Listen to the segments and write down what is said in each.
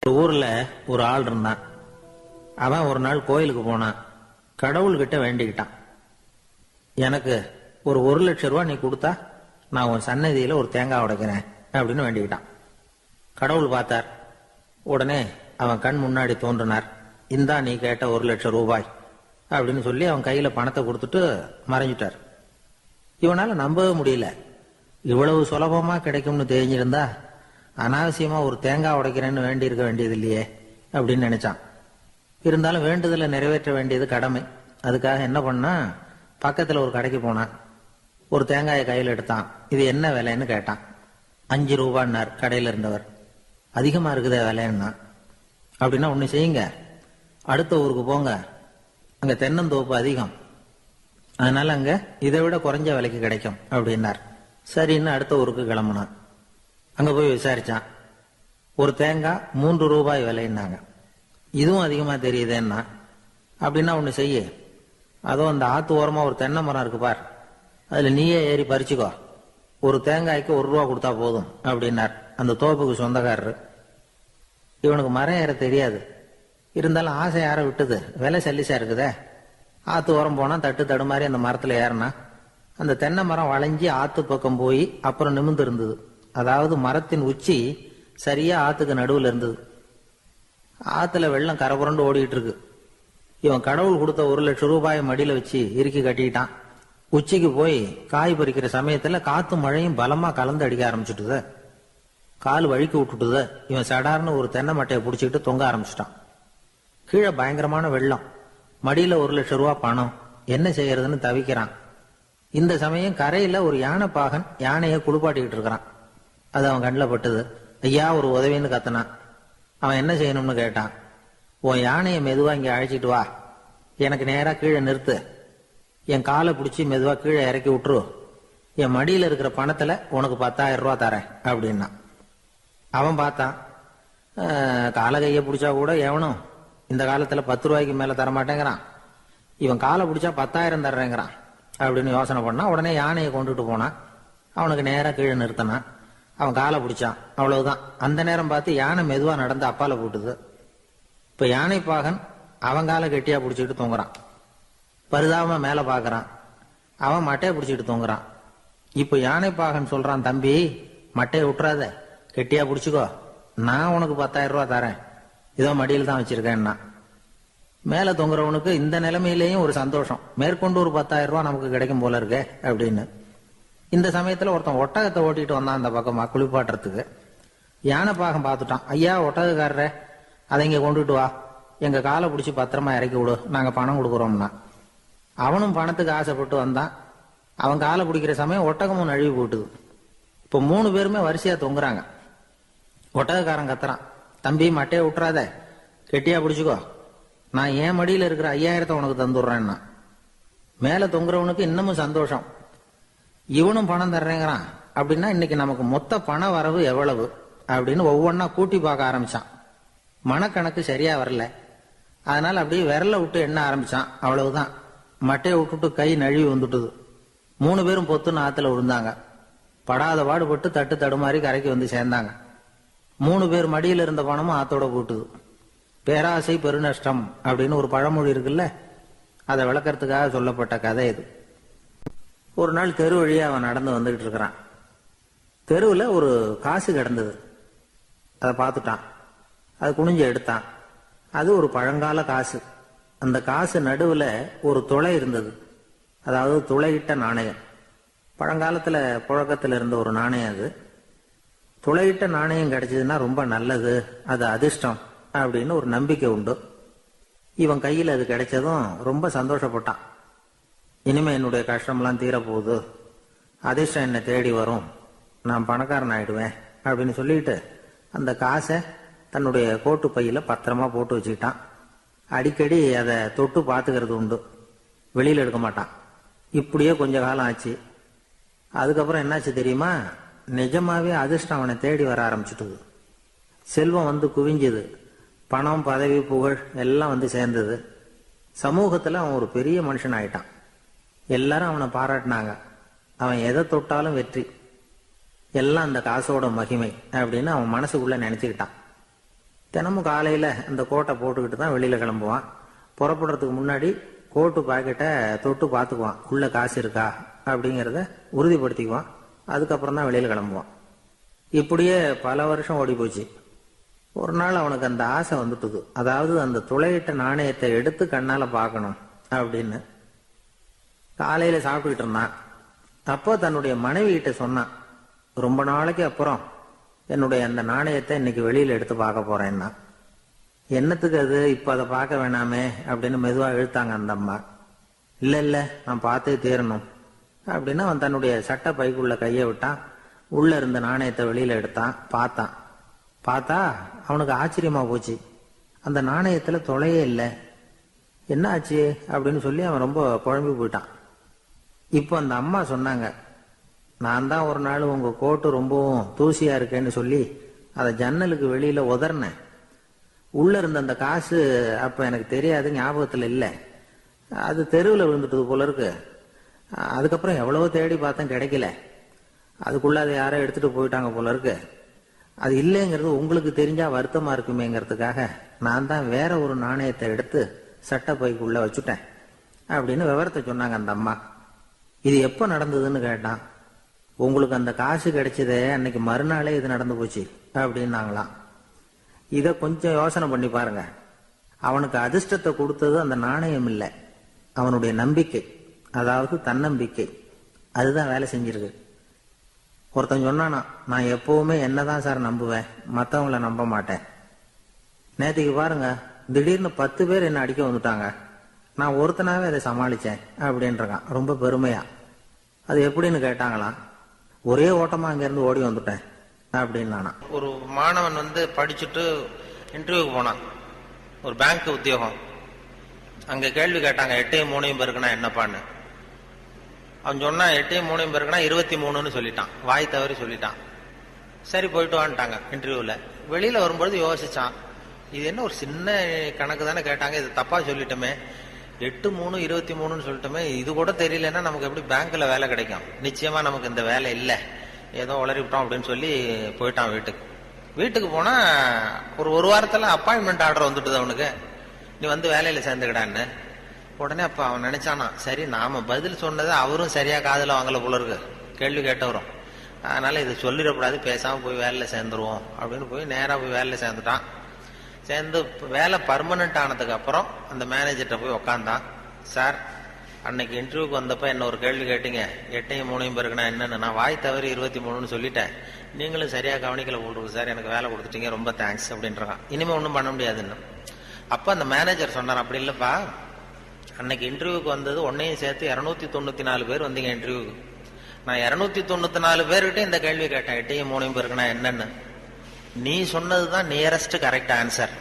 ஒரு ஊர்ல ஒரு ஆள் இருந்தான். அவன் ஒரு நாள் கோயிலுக்கு போனான். கடவுள்கிட்ட வேண்டிக்கிட்டான், எனக்கு ஒரு 1,00,000 ரூபாய் நீ கொடுத்தா நான் உன் சன்னதியில ஒரு தேங்காய் உடைக்கிறேன் அப்படின்னு வேண்டிக்கிட்டான். கடவுள் பார்த்தார். உடனே அவன் கண் முன்னாடி தோன்றினார். இந்தா நீ கேட்ட 1,00,000 ரூபாய் அப்படின்னு சொல்லி அவன் கையில பணத்தை கொடுத்துட்டு மறைஞ்சிட்டார். இவனால நம்பவே முடியல. இவ்வளவு சுலபமா கிடைக்கும்னு தெரிஞ்சிருந்தா அனாவசியமா ஒரு தேங்காய் உடைக்கிறேன்னு வேண்டி இருக்க வேண்டியது இல்லையே அப்படின்னு நினைச்சான். இருந்தாலும் வேண்டுதலை நிறைவேற்ற வேண்டியது கடமை. அதுக்காக என்ன பண்ணா, பக்கத்துல ஒரு கடைக்கு போனான். ஒரு தேங்காயை கையில் எடுத்தான். இது என்ன விலைன்னு கேட்டான். 5 ரூபான்னார் கடையில் இருந்தவர். அதிகமா இருக்குதே விலைன்னா. அப்படின்னா ஒண்ணு செய்யுங்க, அடுத்த ஊருக்கு போங்க, அங்க தென்னந்தோப்பு அதிகம், அதனால அங்க இதை விட குறைஞ்ச விலைக்கு கிடைக்கும் அப்படின்னார். சரின்னு அடுத்த ஊருக்கு கிளம்புனான். அங்க போய் விசாரிச்சான். ஒரு தேங்காய் 3 ரூபாய் விலைன்னாங்க. இதுவும் அதிகமா தெரியுதேன்னா. அப்படின்னா ஒண்ணு செய்ய, அதுவும் அந்த ஆத்து ஓரமா ஒரு தென்னை மரம் இருக்கு பார், அதுல நீயே ஏறி பறிச்சுக்கோ, ஒரு தேங்காய்க்கு 1 ரூபா கொடுத்தா போதும் அப்படின்னார் அந்த தோப்புக்கு சொந்தக்காரரு. இவனுக்கு மரம் ஏற தெரியாது. இருந்தாலும் ஆசை யார விட்டுது, விலை சல்லிசா இருக்குதே. ஆத்து ஓரம் போனா தட்டு தடுமாறி அந்த மரத்துல ஏறினா அந்த தென்னை மரம் வளைஞ்சி ஆத்து பக்கம் போய் அப்புறம் நிமிர்ந்து இருந்தது. அதாவது மரத்தின் உச்சி சரியா ஆத்துக்கு நடுவில் இருந்தது. ஆத்துல வெள்ளம் கரபுரண்டு ஓடிட்டு இருக்கு. இவன் கடவுள் கொடுத்த 1,00,000 ரூபாயை மடியில வச்சு இறுக்கி கட்டிக்கிட்டான். உச்சிக்கு போய் காய் பறிக்கிற சமயத்துல காத்து மழையும் பலமா கலந்து அடிக்க ஆரம்பிச்சுட்டுது. கால் வழுக்கி விட்டுட்டுது. இவன் சடார்னு ஒரு தென்னை மட்டையை பிடிச்சிக்கிட்டு தொங்க ஆரம்பிச்சிட்டான். கீழே பயங்கரமான வெள்ளம். மடியில 1,00,000 ரூபாய் பணம். என்ன செய்யறதுன்னு தவிக்கிறான். இந்த சமயம் கரையில ஒரு யானை பாகன் யானையை குளிப்பாட்டிக்கிட்டு இருக்கிறான். அது அவன் கண்ணில் பட்டுது. ஐயா ஒரு உதவின்னு கத்தனான். அவன் என்ன செய்யணும்னு கேட்டான். உன் யானையை மெதுவா இங்க அழைச்சிட்டு வா, எனக்கு நேரா கீழே நிறுத்து, என் காலை பிடிச்சி மெதுவா கீழே இறக்கி விட்டுரு, என் மடியில இருக்கிற பணத்துல உனக்கு 10,000 ரூபாய் தரேன் அப்படின்னா. அவன் பார்த்தான். காலை கையை பிடிச்சா கூட எவனும் இந்த காலத்துல 10 ரூபாய்க்கு மேல தரமாட்டேங்கிறான். இவன் காலை பிடிச்சா 10,000 தர்றேங்கிறான் அப்படின்னு யோசனை பண்ணா. உடனே யானையை கொண்டுட்டு போனான். அவனுக்கு நேரா கீழே நிறுத்தினான். அவன் காலை பிடிச்சான். அவ்வளவுதான். அந்த நேரம் பார்த்து யானை மெதுவா நடந்து அப்பால போட்டுது. இப்ப யானை பாகன் அவன் காலை கெட்டியா பிடிச்சிட்டு தொங்குறான். பரிதாபமா மேல பாக்குறான். அவன் மட்டையை பிடிச்சிட்டு தொங்குறான். இப்ப யானை பாகன் சொல்றான், தம்பி மட்டையை விட்டுறாத, கெட்டியா பிடிச்சுக்கோ, நான் உனக்கு 10,000 ரூபாய் தரேன், இதோ மடியில் தான் வச்சிருக்கேன்னா. மேல தொங்குறவனுக்கு இந்த நிலைமையிலேயும் ஒரு சந்தோஷம், மேற்கொண்டு ஒரு 10,000 ரூபாய் நமக்கு கிடைக்கும் போல இருக்கே அப்படின்னு. இந்த சமயத்துல ஒருத்தன் ஒட்டகத்தை ஓட்டிட்டு வந்தான் அந்த பக்கமா குளிப்பாட்டுறதுக்கு. யானை பாகம் பார்த்துட்டான். ஐயா ஒட்டகக்காரரே, அதை இங்க கொண்டுட்டு வா, எங்க காலை பிடிச்சி பத்திரமா இறக்கி விடு, நாங்க பணம் கொடுக்குறோம்னா. அவனும் பணத்துக்கு ஆசைப்பட்டு வந்தான். அவன் காலை பிடிக்கிற சமயம் ஒட்டகமும் நழுவி போட்டுது. இப்ப 3 பேருமே வரிசையா தொங்குறாங்க. ஒட்டகக்காரன் கத்துறான், தம்பி மட்டையை விட்டுறாத, கெட்டியா பிடிச்சுக்கோ, நான் என் மடியில இருக்கிற 5,000 உனக்கு தந்துடுறேன்னா. மேல தொங்குறவனுக்கு இன்னமும் சந்தோஷம். இவனும் பணம் தர்றேங்கிறான். அப்படின்னா இன்னைக்கு நமக்கு மொத்த பண வரவு எவ்வளவு அப்படின்னு ஒவ்வொன்னா கூட்டி பார்க்க ஆரம்பிச்சான். மனக்கணக்கு சரியா வரல. அதனால அப்படியே விரல விட்டு எண்ண ஆரம்பிச்சான். அவ்வளவுதான். மட்டையை விட்டுட்டு கை நழுவி வந்துட்டுது. 3 பேரும் பொத்துன்னு ஆத்துல விழுந்தாங்க. படாத பாடுபட்டு தட்டு தடுமாறி கரைக்கு வந்து சேர்ந்தாங்க. 3 பேர் மடியில் இருந்த பணமும் ஆத்தோட போட்டுது. பேராசை பெருநஷ்டம் அப்படின்னு ஒரு பழமொழி இருக்குல்ல, அதை விளக்கறதுக்காக சொல்லப்பட்ட கதை இது. ஒரு நாள் தெரு வழியா அவன் நடந்து வந்துகிட்டு இருக்கிறான். தெருவில் ஒரு காசு கிடந்தது. அதை பார்த்துட்டான். அதை குனிஞ்சு எடுத்தான். அது ஒரு பழங்கால காசு. அந்த காசு நடுவில் ஒரு துளை இருந்தது. அதாவது துளையிட்ட நாணயம். பழங்காலத்துல புழக்கத்தில் இருந்த ஒரு நாணயம் அது. துளையிட்ட நாணயம் கிடைச்சதுன்னா ரொம்ப நல்லது, அது அதிர்ஷ்டம் அப்படின்னு ஒரு நம்பிக்கை உண்டு. இவன் கையில் அது கிடைச்சதும் ரொம்ப சந்தோஷப்பட்டான். இனிமே என்னுடைய கஷ்டம்லாம் தீரப்போகுது, அதிர்ஷ்டம் என்னை தேடி வரும், நான் பணக்காரன் ஆயிடுவேன் அப்படின்னு சொல்லிட்டு அந்த காசை தன்னுடைய கோட்டு பையில பத்திரமா போட்டு வச்சுக்கிட்டான். அடிக்கடி அதை தொட்டு பார்த்துக்கிறது உண்டு, வெளியில எடுக்க மாட்டான். இப்படியே கொஞ்ச காலம் ஆச்சு. அதுக்கப்புறம் என்னாச்சு தெரியுமா? நிஜமாவே அதிர்ஷ்டம் அவனை தேடி வர ஆரம்பிச்சுட்டுது. செல்வம் வந்து குவிஞ்சது. பணம், பதவி, புகழ் எல்லாம் வந்து சேர்ந்தது. சமூகத்துல அவன் ஒரு பெரிய மனுஷன் ஆயிட்டான். எல்லாரும் அவனை பாராட்டினாங்க. அவன் எதை தொட்டாலும் வெற்றி. எல்லாம் அந்த காசோட மகிமை அப்படின்னு அவன் மனசுக்குள்ள நினைச்சுக்கிட்டான். தினமும் காலையில் அந்த கோட்டை போட்டுக்கிட்டு தான் வெளியில் கிளம்புவான். புறப்படுறதுக்கு முன்னாடி கோட்டு பாக்கெட்டை தொட்டு பார்த்துக்குவான், உள்ள காசு இருக்கா அப்படிங்கிறத உறுதிப்படுத்திக்குவான். அதுக்கப்புறம் தான் வெளியில் கிளம்புவான். இப்படியே பல வருஷம் ஓடி போச்சு. ஒரு நாள் அவனுக்கு அந்த ஆசை வந்துட்டுது. அதாவது அந்த துளையிட்ட நாணயத்தை எடுத்து கண்ணால பார்க்கணும் அப்படின்னு. காலையில சாப்பிட்டுக்கிட்டு இருந்தான். அப்போ தன்னுடைய மனைவி கிட்ட சொன்னான், ரொம்ப நாளைக்கு அப்புறம் என்னுடைய அந்த நாணயத்தை இன்னைக்கு வெளியில எடுத்து பார்க்க போறேன்னா. என்னத்துக்கு அது, இப்ப அதை பார்க்க வேணாமே அப்படின்னு மெதுவா இழுத்தாங்க அந்த அம்மா. இல்ல இல்ல, நான் பார்த்தே தீரணும் அப்படின்னு அவன் தன்னுடைய சட்டை பைக்குள்ள கையை விட்டான். உள்ள இருந்த நாணயத்தை வெளியில எடுத்தான். பார்த்தா அவனுக்கு ஆச்சரியமா போச்சு. அந்த நாணயத்துல தொலையே இல்லை. என்ன ஆச்சு அப்படின்னு சொல்லி அவன் ரொம்ப குழம்பி போயிட்டான். இப்போ அந்த அம்மா சொன்னாங்க, நான் தான் ஒரு நாள் உங்க கோட்டு ரொம்பவும் தூசியா இருக்கேன்னு சொல்லி அதை ஜன்னலுக்கு வெளியில உதறினேன். உள்ள இருந்த அந்த காசு அப்ப எனக்கு தெரியாது, ஞாபகத்துல இல்லை. அது தெருவில் விழுந்துட்டது போல இருக்கு. அதுக்கப்புறம் எவ்வளவோ தேடி பார்த்தேன், கிடைக்கல. அதுக்குள்ள அதை யாரோ எடுத்துட்டு போயிட்டாங்க போல இருக்கு. அது இல்லைங்கிறது உங்களுக்கு தெரிஞ்சா வருத்தமா இருக்குமேங்கிறதுக்காக நான் தான் வேற ஒரு நாணயத்தை எடுத்து சட்டை பைக்குள்ள வச்சுட்டேன் அப்படின்னு விவரத்தை சொன்னாங்க அந்த அம்மா. இது எப்ப நடந்ததுன்னு கேட்டான். உங்களுக்கு அந்த காசு கிடைச்சதே அன்னைக்கு மறுநாளே இது நடந்து போச்சு அப்படின்னாங்களாம். இத கொஞ்சம் யோசனை பண்ணி பாருங்க. அவனுக்கு அதிர்ஷ்டத்தை கொடுத்தது அந்த நாணயம் இல்லை, அவனுடைய நம்பிக்கை, அதாவது தன்னம்பிக்கை. அதுதான் வேலை செஞ்சிருக்கு. ஒருத்தன் சொன்னானா, நான் எப்பவுமே என்னதான் சார் நம்புவேன், மற்றவங்கள நம்ப மாட்டேன். நேற்றுக்கு பாருங்க, திடீர்னு 10 பேர் என்ன அடிக்க வந்துட்டாங்க, நான் ஒருத்தனாவே அதை சமாளிச்சேன் அப்படின்றான் ரொம்ப பெருமையா. அது எப்படின்னு கேட்டாங்களாம். ஒரே ஓட்டமா அங்கிருந்து ஓடி வந்துட்டேன் அப்படின்னு. ஒரு மாணவன் படிச்சுட்டு இன்டர்வியூக்கு போனான், ஒரு பேங்க் உத்தியோகம். அங்க கேள்வி கேட்டாங்க, 8 3 பேருக்குன்னா என்னப்பான்னு. அவன் சொன்னா 8 3 பேருக்குன்னா 23ன்னு சொல்லிட்டான், வாய் தவறி சொல்லிட்டான். சரி போயிட்டு வான்ட்டாங்க இன்டர்வியூல. வெளியில வரும்பொழுது யோசிச்சான், இது என்ன ஒரு சின்ன கணக்கு தானே கேட்டாங்க, இது தப்பா சொல்லிட்டோமே, 8 3 23ன்னு சொல்லிட்டோமே, இது கூட தெரியலன்னா நமக்கு எப்படி பேங்க்ல வேலை கிடைக்கும், நிச்சயமா நமக்கு இந்த வேலை இல்லை, ஏதோ உளறிவிட்டோம் அப்படின்னு சொல்லி போயிட்டான் வீட்டுக்கு. வீட்டுக்கு போனா ஒரு வாரத்துல அப்பாயின்மெண்ட் ஆர்டர் வந்துட்டுது அவனுக்கு, நீ வேலையில சேர்ந்துக்கிடான்னு. உடனே அப்ப அவன் நினைச்சானா, சரி நாம பதில் சொன்னதை அவரும் சரியா காதுல வாங்கல போல இருக்கு, கேள்வி கேட்டவரும், அதனால இது சொல்லிடக்கூடாது, பேசாம போய் வேலையில சேர்ந்துருவோம் அப்படின்னு போய் நேரா போய் வேலையில சேர்ந்துட்டான். சேர்ந்து வேலை பர்மனன்ட் ஆனதுக்கு அப்புறம் அந்த மேனேஜர்கிட்ட போய் உக்காந்தான். சார், அன்னைக்கு இன்டர்வியூக்கு வந்தப்ப என்ன ஒரு கேள்வி கேட்டீங்க, 8 3 பேருக்குன்னா என்னன்னு, நான் வாய் தவறி 23ன்னு சொல்லிட்டேன், நீங்களும் சரியா கவனிக்கல போட்டுருக்கு சார், எனக்கு வேலை கொடுத்துட்டீங்க, ரொம்ப தேங்க்ஸ் அப்படின்றான். இனிமே ஒன்றும் பண்ண முடியாதுன்னு. அப்ப அந்த மேனேஜர் சொன்னார், அப்படி இல்லப்பா, அன்னைக்கு இன்டர்வியூக்கு வந்தது உன்னையும் சேர்த்து 294 பேர் வந்தீங்க இன்டர்வியூக்கு. நான் 294 பேர்கிட்ட இந்த கேள்வி கேட்டேன், 8 3 பேருக்குன்னா என்னன்னு. நீ சொன்னதுதான் நியரஸ்ட் கரெக்ட் ஆன்சர்.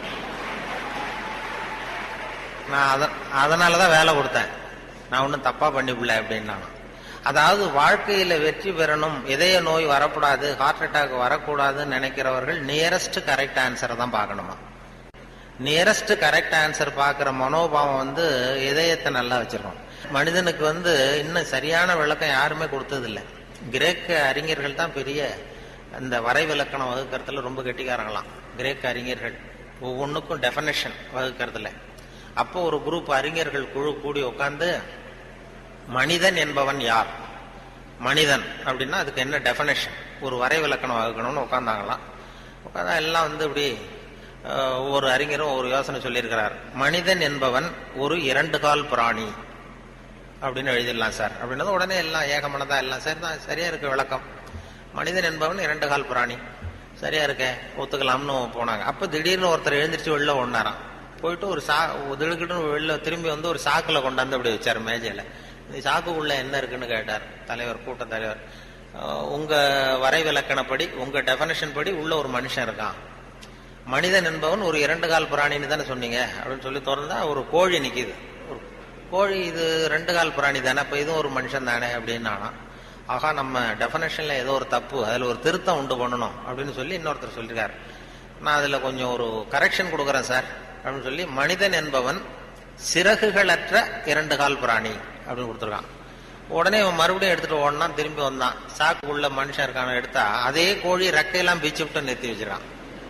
நான் அதனாலதான் வேலை கொடுத்தேன், நான் ஒன்னும் தப்பா பண்ணிவிடல அப்படின்னா. அதாவது வாழ்க்கையில வெற்றி பெறணும், இதய நோய் வரக்கூடாது, ஹார்ட் அட்டாக் வரக்கூடாதுன்னு நினைக்கிறவர்கள் நியரஸ்ட் கரெக்ட் ஆன்சரை தான் பார்க்கணுமா. நியரஸ்ட் கரெக்ட் ஆன்சர் பார்க்கிற மனோபாவம் இதயத்தை நல்லா வச்சிருக்கோம். மனிதனுக்கு இன்னும் சரியான விளக்கம் யாருமே கொடுத்தது இல்லை. கிரேக்க அறிஞர்கள் தான் பெரிய இந்த வரைவிலக்கணம் வகுக்கிறதுல ரொம்ப கெட்டிக்காரங்களாம். கிரேக்க அறிஞர்கள் ஒவ்வொன்றுக்கும் டெஃபனேஷன் வகுக்கிறதுல. அப்போ ஒரு குரூப் அறிஞர்கள் குழு கூடி உட்கார்ந்து, மனிதன் என்பவன் யார், மனிதன் அப்படின்னா அதுக்கு என்ன டெஃபனேஷன், ஒரு வரைவிலக்கணம் வகுக்கணும்னு உட்கார்ந்தாங்களாம். உட்காந்தா எல்லாம் இப்படி ஒவ்வொரு அறிஞரும் ஒரு யோசனை சொல்லியிருக்கிறார். மனிதன் என்பவன் ஒரு 2 கால் பிராணி அப்படின்னு எழுதிடலாம் சார் அப்படின்னது. உடனே எல்லாம் ஏகமனதா எல்லாம் சரி தான், சரியா இருக்கு விளக்கம். மனிதன் என்பவன் 2 கால் பிராணி, சரியா இருக்க, ஒத்துக்கலாம்னு போனாங்க. அப்ப திடீர்னு ஒருத்தர் எழுந்திரிச்சு வெளில ஒண்ணாராம். போயிட்டு ஒரு திடுக்கிட்டு வெளில திரும்பி ஒரு சாக்குல கொண்டாந்து அப்படி வச்சாரு மேஜையில. இந்த சாக்குக்குள்ள என்ன இருக்குன்னு கேட்டார் தலைவர், கூட்ட தலைவர். உங்க வரைவிலக்கணப்படி, உங்க டெபனேஷன் படி உள்ள ஒரு மனுஷன் இருக்கான், மனிதன் என்பவன் ஒரு 2 கால் பிராணின்னு தானே சொன்னீங்க அப்படின்னு சொல்லி திறந்தா ஒரு கோழி நிக்குது. ஒரு கோழி, இது 2 கால் பிராணி தானே, அப்ப இதுவும் ஒரு மனுஷன் தானே அப்படின்னு. ஆகா, நம்ம டெபனேஷன்ல ஏதோ ஒரு தப்பு, அதுல ஒரு திருத்தம் உண்டு பண்ணணும் அப்படின்னு சொல்லி இன்னொருத்தர் சொல்லியிருக்காரு. நான் அதுல கொஞ்சம் ஒரு கரெக்ஷன் கொடுக்குறேன் சார் அப்படின்னு சொல்லி, மனிதன் என்பவன் சிறகுகளற்ற 2 கால் பிராணி அப்படின்னு கொடுத்துருக்கான். உடனே இவன் மறுபடியும் எடுத்துட்டு ஓடனா, திரும்பி வந்தான், சாக்குள்ள மனுஷன் இருக்கான எடுத்தா அதே கோழி ரெக்கையெல்லாம் பீச்சு விட்டு நிறுத்தி வச்சிருக்கான்.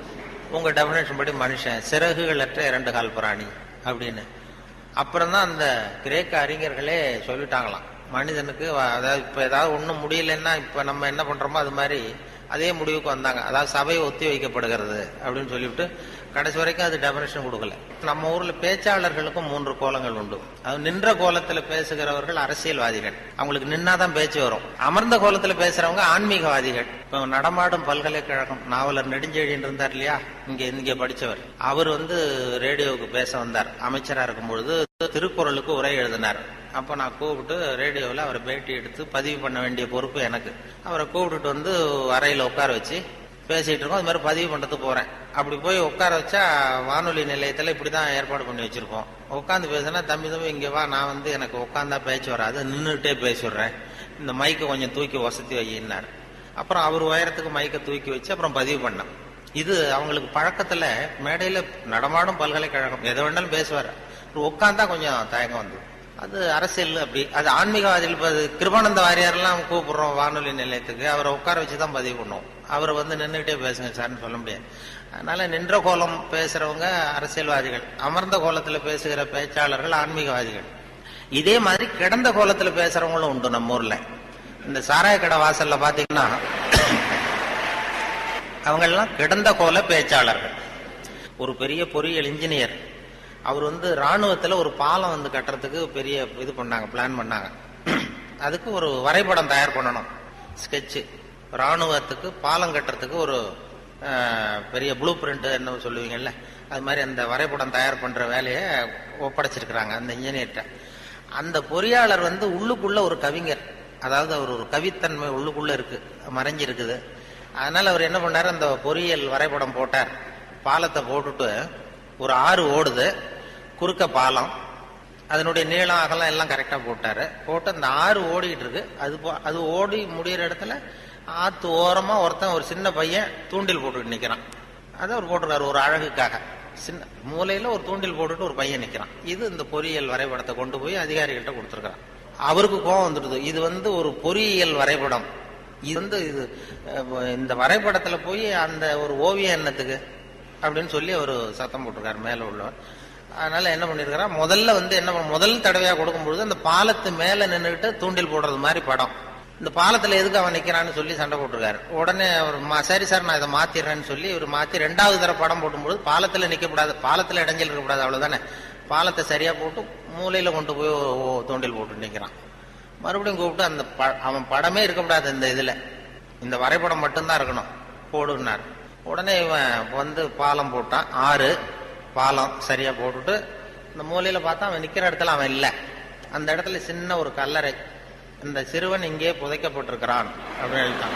உங்க டெபினேஷன் படி மனுஷன் சிறகுகளற்ற 2 கால் பிராணி அப்படின்னு. அப்புறம்தான் அந்த கிரேக்க அறிஞர்களே சொல்லிட்டாங்களாம், மனிதனுக்கு அதாவது இப்ப ஏதாவது ஒண்ணும் முடியலன்னா இப்ப நம்ம என்ன பண்றோமோ அது மாதிரி அதே முடிவுக்கு வந்தாங்க. அதாவது சபை ஒத்தி வைக்கப்படுகிறது அப்படின்னு சொல்லிவிட்டு கடைசி வரைக்கும் அது டெபினேஷன் கொடுக்கல. நம்ம ஊர்ல பேச்சாளர்களுக்கும் 3 கோலங்கள் உண்டு. அது நின்ற கோலத்துல பேசுகிறவர்கள் அரசியல்வாதிகள், அவங்களுக்கு நின்னாதான் பேச்சு வரும். அமர்ந்த கோலத்துல பேசுறவங்க ஆன்மீகவாதிகள். இப்ப நடமாடும் பல்கலைக்கழகம் நாவலர் நெடுஞ்செழியன் இருந்தார் இல்லையா, இங்க படிச்சவர், அவர் ரேடியோவுக்கு பேச வந்தார். அமைச்சரா இருக்கும் பொழுது திருக்குறளுக்கு உரை எழுதினார். அப்ப நான் கூப்பிட்டு ரேடியோவில் அவரை பேட்டி எடுத்து பதிவு பண்ண வேண்டிய பொறுப்பு எனக்கு. அவரை கூப்பிட்டுட்டு அறையில உட்கார வச்சு பேசிட்டு இருக்கோம். அது மாதிரி பதிவு பண்றதுக்கு போறேன். அப்படி போய் உட்கார வச்சா வானொலி நிலையத்துல இப்படிதான் ஏற்பாடு பண்ணி வச்சிருக்கோம். உட்காந்து பேசினா, தம்பி இங்க வா, நான் எனக்கு உட்காந்தா பேச்சு வராது, நின்றுட்டே பேசிடுறேன், இந்த மைக்கை கொஞ்சம் தூக்கி வசதி வையினார். அப்புறம் அவர் உயரத்துக்கு மைக்கை தூக்கி வச்சு அப்புறம் பதிவு பண்ணேன். இது அவங்களுக்கு பழக்கத்துல மேடையில நடமாடும் பல்கலைக்கழகம் எதை வேணாலும் பேசுவார். உட்காந்தா கொஞ்சம் தயக்கம் வந்து அது அரசியல் அப்படி. அது ஆன்மீகவாதிகள் கிருபானந்த வாரியாரெல்லாம் கூப்பிடுறோம் வானொலி நிலையத்துக்கு, அவரை உட்கார வச்சுதான் பதிவு பண்ணுவோம். அவர் நின்றுகிட்டே பேசுங்க சார்னு சொல்ல முடியாது. அதனால நின்ற கோலம் பேசுறவங்க அரசியல்வாதிகள், அமர்ந்த கோலத்துல பேசுகிற பேச்சாளர்கள் ஆன்மீகவாதிகள். இதே மாதிரி கிடந்த கோலத்துல பேசுறவங்களும் உண்டு நம்ம ஊர்ல. இந்த சாராய கடை வாசல்ல பாத்தீங்கன்னா அவங்க எல்லாம் கிடந்த கோல பேச்சாளர்கள். ஒரு பெரிய பொறியியல் இன்ஜினியர், அவர் ராணுவத்துல ஒரு பாலம் கட்டுறதுக்கு பெரிய இது பண்ணாங்க, பிளான் பண்ணாங்க. அதுக்கு ஒரு வரைபடம் தயார் பண்ணணும், ஸ்கெட்சு. ராணுவத்துக்கு பாலம் கட்டுறதுக்கு ஒரு பெரிய ப்ளூ பிரிண்ட் என்ன சொல்லுவீங்கல்ல, அது மாதிரி அந்த வரைபடம் தயார் பண்ற வேலையை ஒப்படைச்சிருக்கிறாங்க அந்த இன்ஜினியர்கிட்ட. அந்த பொறியாளர் உள்ளுக்குள்ள ஒரு கவிஞர், அதாவது அவர் ஒரு கவித்தன்மை உள்ளுக்குள்ள இருக்கு, மறைஞ்சிருக்குது. அதனால அவர் என்ன பண்ணாரு, அந்த பொறியியல் வரைபடம் போட்டார். பாலத்தை போட்டுட்டு ஒரு ஆறு ஓடுது, குறுக்க பாலம், அதனுடைய நீளம் அகலம் எல்லாம் கரெக்டா போட்டாரு. போட்டு அந்த ஆறு ஓடிட்டு இருக்கு. அது ஓடி முடிகிற இடத்துல ஆத்து ஓரமா ஒருத்தன், ஒரு சின்ன பையன் தூண்டில் போட்டுட்டு நிக்கிறான். அதை அவர் போட்டுருக்காரு ஒரு அழகுக்காக. சின்ன மூலையில ஒரு தூண்டில் போட்டுட்டு ஒரு பையன் நிக்கிறான். இது இந்த பொறியியல் வரைபடத்தை கொண்டு போய் அதிகாரிகள்ட்ட கொடுத்துருக்கான். அவருக்கு கோபம் வந்துடுது. இது ஒரு பொறியியல் வரைபடம், இது இந்த வரைபடத்துல போய் அந்த ஒரு ஓவியம் என்னத்துக்கு அப்படின்னு சொல்லி ஒரு சத்தம் போட்டிருக்காரு மேல உள்ளவர். அதனால என்ன பண்ணிருக்காரு, முதல்ல முதல் தடவையா கொடுக்கும்பொழுது அந்த பாலத்து மேல நின்றுகிட்டு தூண்டில் போடுறது மாதிரி படம். இந்த பாலத்துல எதுக்கு அவன் நிக்கிறான்னு சொல்லி சண்டை போட்டிருக்காரு. உடனே அவர் சரி சார் நான் இதை மாத்திடுறேன்னு சொல்லி இவர் மாத்தி 2வது தடவை படம் போடும்போது பாலத்துல நிக்கக்கூடாது, பாலத்துல இடைஞ்சல் இருக்கக்கூடாது, அவ்வளவுதானே. பாலத்தை சரியா போட்டு மூலையில கொண்டு போய் தூண்டில் போட்டு நிக்கிறான். மறுபடியும் கூப்பிட்டு அந்த அவன் படமே இருக்கக்கூடாது, இந்த இதுல இந்த வரைபடம் மட்டும்தான் இருக்கணும், போடுனார். உடனே இவன் பாலம் போட்டான். 6 பாலம் சரியா போட்டுட்டு இந்த மூலையில பார்த்தா அவன் நிக்கிற இடத்துல அவன் இல்லை. அந்த இடத்துல சின்ன ஒரு கல்லறை, இந்த சிறுவன் இங்கே புதைக்கப்பட்டிருக்கிறான் அப்படின்னு எழுதிட்டான்.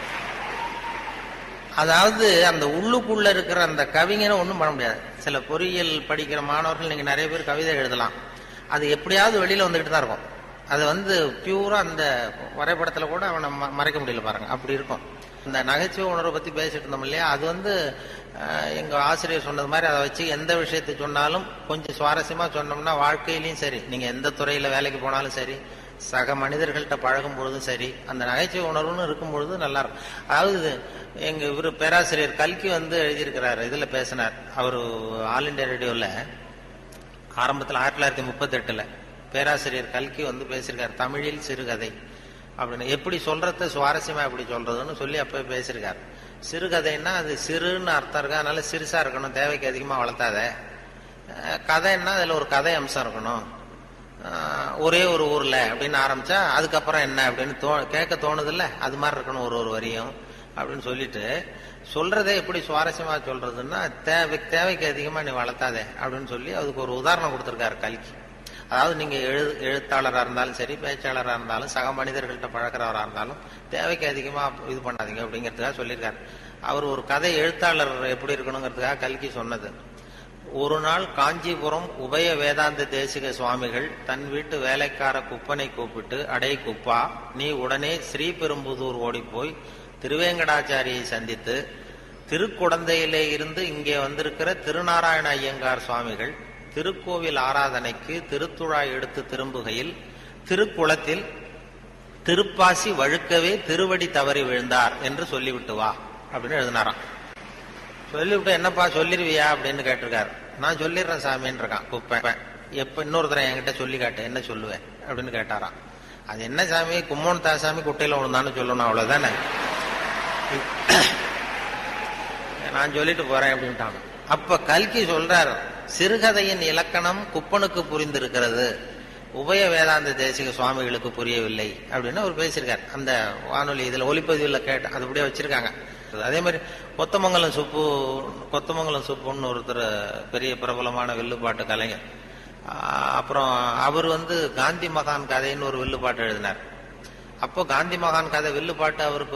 அதாவது அந்த உள்ளுக்குள்ள இருக்கிற அந்த கவிஞனை ஒன்றும் பண்ண முடியாது. சில பொறியியல் படிக்கிற மாணவர்கள் நீங்க நிறைய பேர் கவிதை எழுதலாம், அது எப்படியாவது வெளியில வந்துகிட்டு தான் இருக்கும். அது பியூரா அந்த வரைபடத்துல கூட அவனை மறைக்க முடியல பாருங்க, அப்படி இருக்கும். இந்த நகைச்சுவை உணர்வை பத்தி பேசிட்டு இருந்தோம் இல்லையா, அது எங்க ஆசிரியர் சொன்னது மாதிரி அதை வச்சு எந்த விஷயத்தை சொன்னாலும் கொஞ்சம் சுவாரஸ்யமா சொன்னோம்னா வாழ்க்கையிலையும் சரி, நீங்க எந்த துறையில வேலைக்கு போனாலும் சரி, சக மனிதர்கள்ட்ட பழகும் பொழுதும் சரி, அந்த நகைச்சுவை உணர்வுன்னு இருக்கும் பொழுது நல்லா இருக்கும். அதாவது எங்க இவரு பேராசிரியர் கல்கி எழுதியிருக்கிறாரு, இதுல பேசினார். அவரு ஆல் இண்டியா ரேடியோல ஆரம்பத்தில் 1938 பேராசிரியர் கல்கி பேசியிருக்காரு, தமிழில் சிறுகதை அப்படின்னு. எப்படி சொல்றத சுவாரஸ்யமா எப்படி சொல்றதுன்னு சொல்லி அப்ப பேசியிருக்காரு. சிறுகதைன்னா அது சிறுன்னு அர்த்தம் இருக்கு, அதனால சிறுசா இருக்கணும், தேவைக்கு அதிகமா வளர்த்தாத. கதைன்னா அதுல ஒரு கதை அம்சம் இருக்கணும். ஒரே ஒரு ஊர்ல அப்படின்னு ஆரம்பிச்சா அதுக்கப்புறம் என்ன அப்படின்னு கேட்க தோணுது இல்ல, அது மாதிரி இருக்கணும் ஒரு வரியும் அப்படின்னு சொல்லிட்டு, சொல்றதே எப்படி சுவாரஸ்யமா சொல்றதுன்னா தேவைக்கு அதிகமா நீ வளர்த்தாதே அப்படின்னு சொல்லி அதுக்கு ஒரு உதாரணம் கொடுத்திருக்காரு கல்கி. அதாவது நீங்க எழுத்தாளராக இருந்தாலும் சரி, பேச்சாளராக இருந்தாலும், சக மனிதர்கள்ட்ட பழக்கிறவராக இருந்தாலும் தேவைக்கு அதிகமா இது பண்ணாதீங்க அப்படிங்கிறதுக்காக சொல்லியிருக்காரு. அவர் ஒரு கதை எழுத்தாளர் எப்படி இருக்கணுங்கிறதுக்காக கல்கி சொன்னது. ஒரு நாள் காஞ்சிபுரம் உபய வேதாந்த தேசிக சுவாமிகள் தன் வீட்டு வேலைக்கார குப்பனை கூப்பிட்டு, அடே குப்பா, நீ உடனே ஸ்ரீபெரும்புதூர் ஓடி போய் திருவேங்கடாச்சாரியை சந்தித்து, திருக்குடந்தையிலே இருந்து இங்கே வந்திருக்கிற திருநாராயண ஐயங்கார் சுவாமிகள் திருக்கோவில் ஆராதனைக்கு திருத்துழாய் எடுத்து திரும்புகையில் திருக்குளத்தில் திருப்பாசி வழுக்கவே திருவடி தவறி விழுந்தார் என்று சொல்லிவிட்டு வா அப்படின்னு எழுதினாராம். சொல்லிவிட்டு என்னப்பா சொல்லிருவியா அப்படின்னு கேட்டிருக்காரு. நான் சொல்லிடுறேன் சாமின்னு இருக்கான் குப்பை. எப்ப இன்னொருத்தரை என்கிட்ட சொல்லி காட்டு, என்ன சொல்லுவேன் அப்படின்னு கேட்டாராம். அது என்ன சாமி, கும்மோன் தாசாமி குட்டையில விழுந்தான்னு சொல்லணும், அவ்வளவுதானே. நான் சொல்லிட்டு போறேன் அப்படின்ட்டாங்க. அப்ப கல்கி சொல்றார், சிறுகதையின் இலக்கணம் குப்பனுக்கு புரிந்திருக்கிறது, உபய வேதாந்த தேசிக சுவாமிகளுக்கு புரியவில்லை அப்படின்னு அவர் பேசியிருக்கார். அந்த வானொலி இதுல ஒலிப்பதிவுல கேட்ட அது அப்படியே வச்சிருக்காங்க. அதே மாதிரி கொத்தமங்கலம் சுப்புன்னு ஒருத்தர் பெரிய பிரபலமான வில்லுப்பாட்டு கலைஞர். அப்புறம் அவர் காந்தி மகான் கதைன்னு ஒரு வில்லுப்பாட்டு எழுதினார். அப்போ காந்தி மகான் கதை வில்லுப்பாட்டு அவருக்கு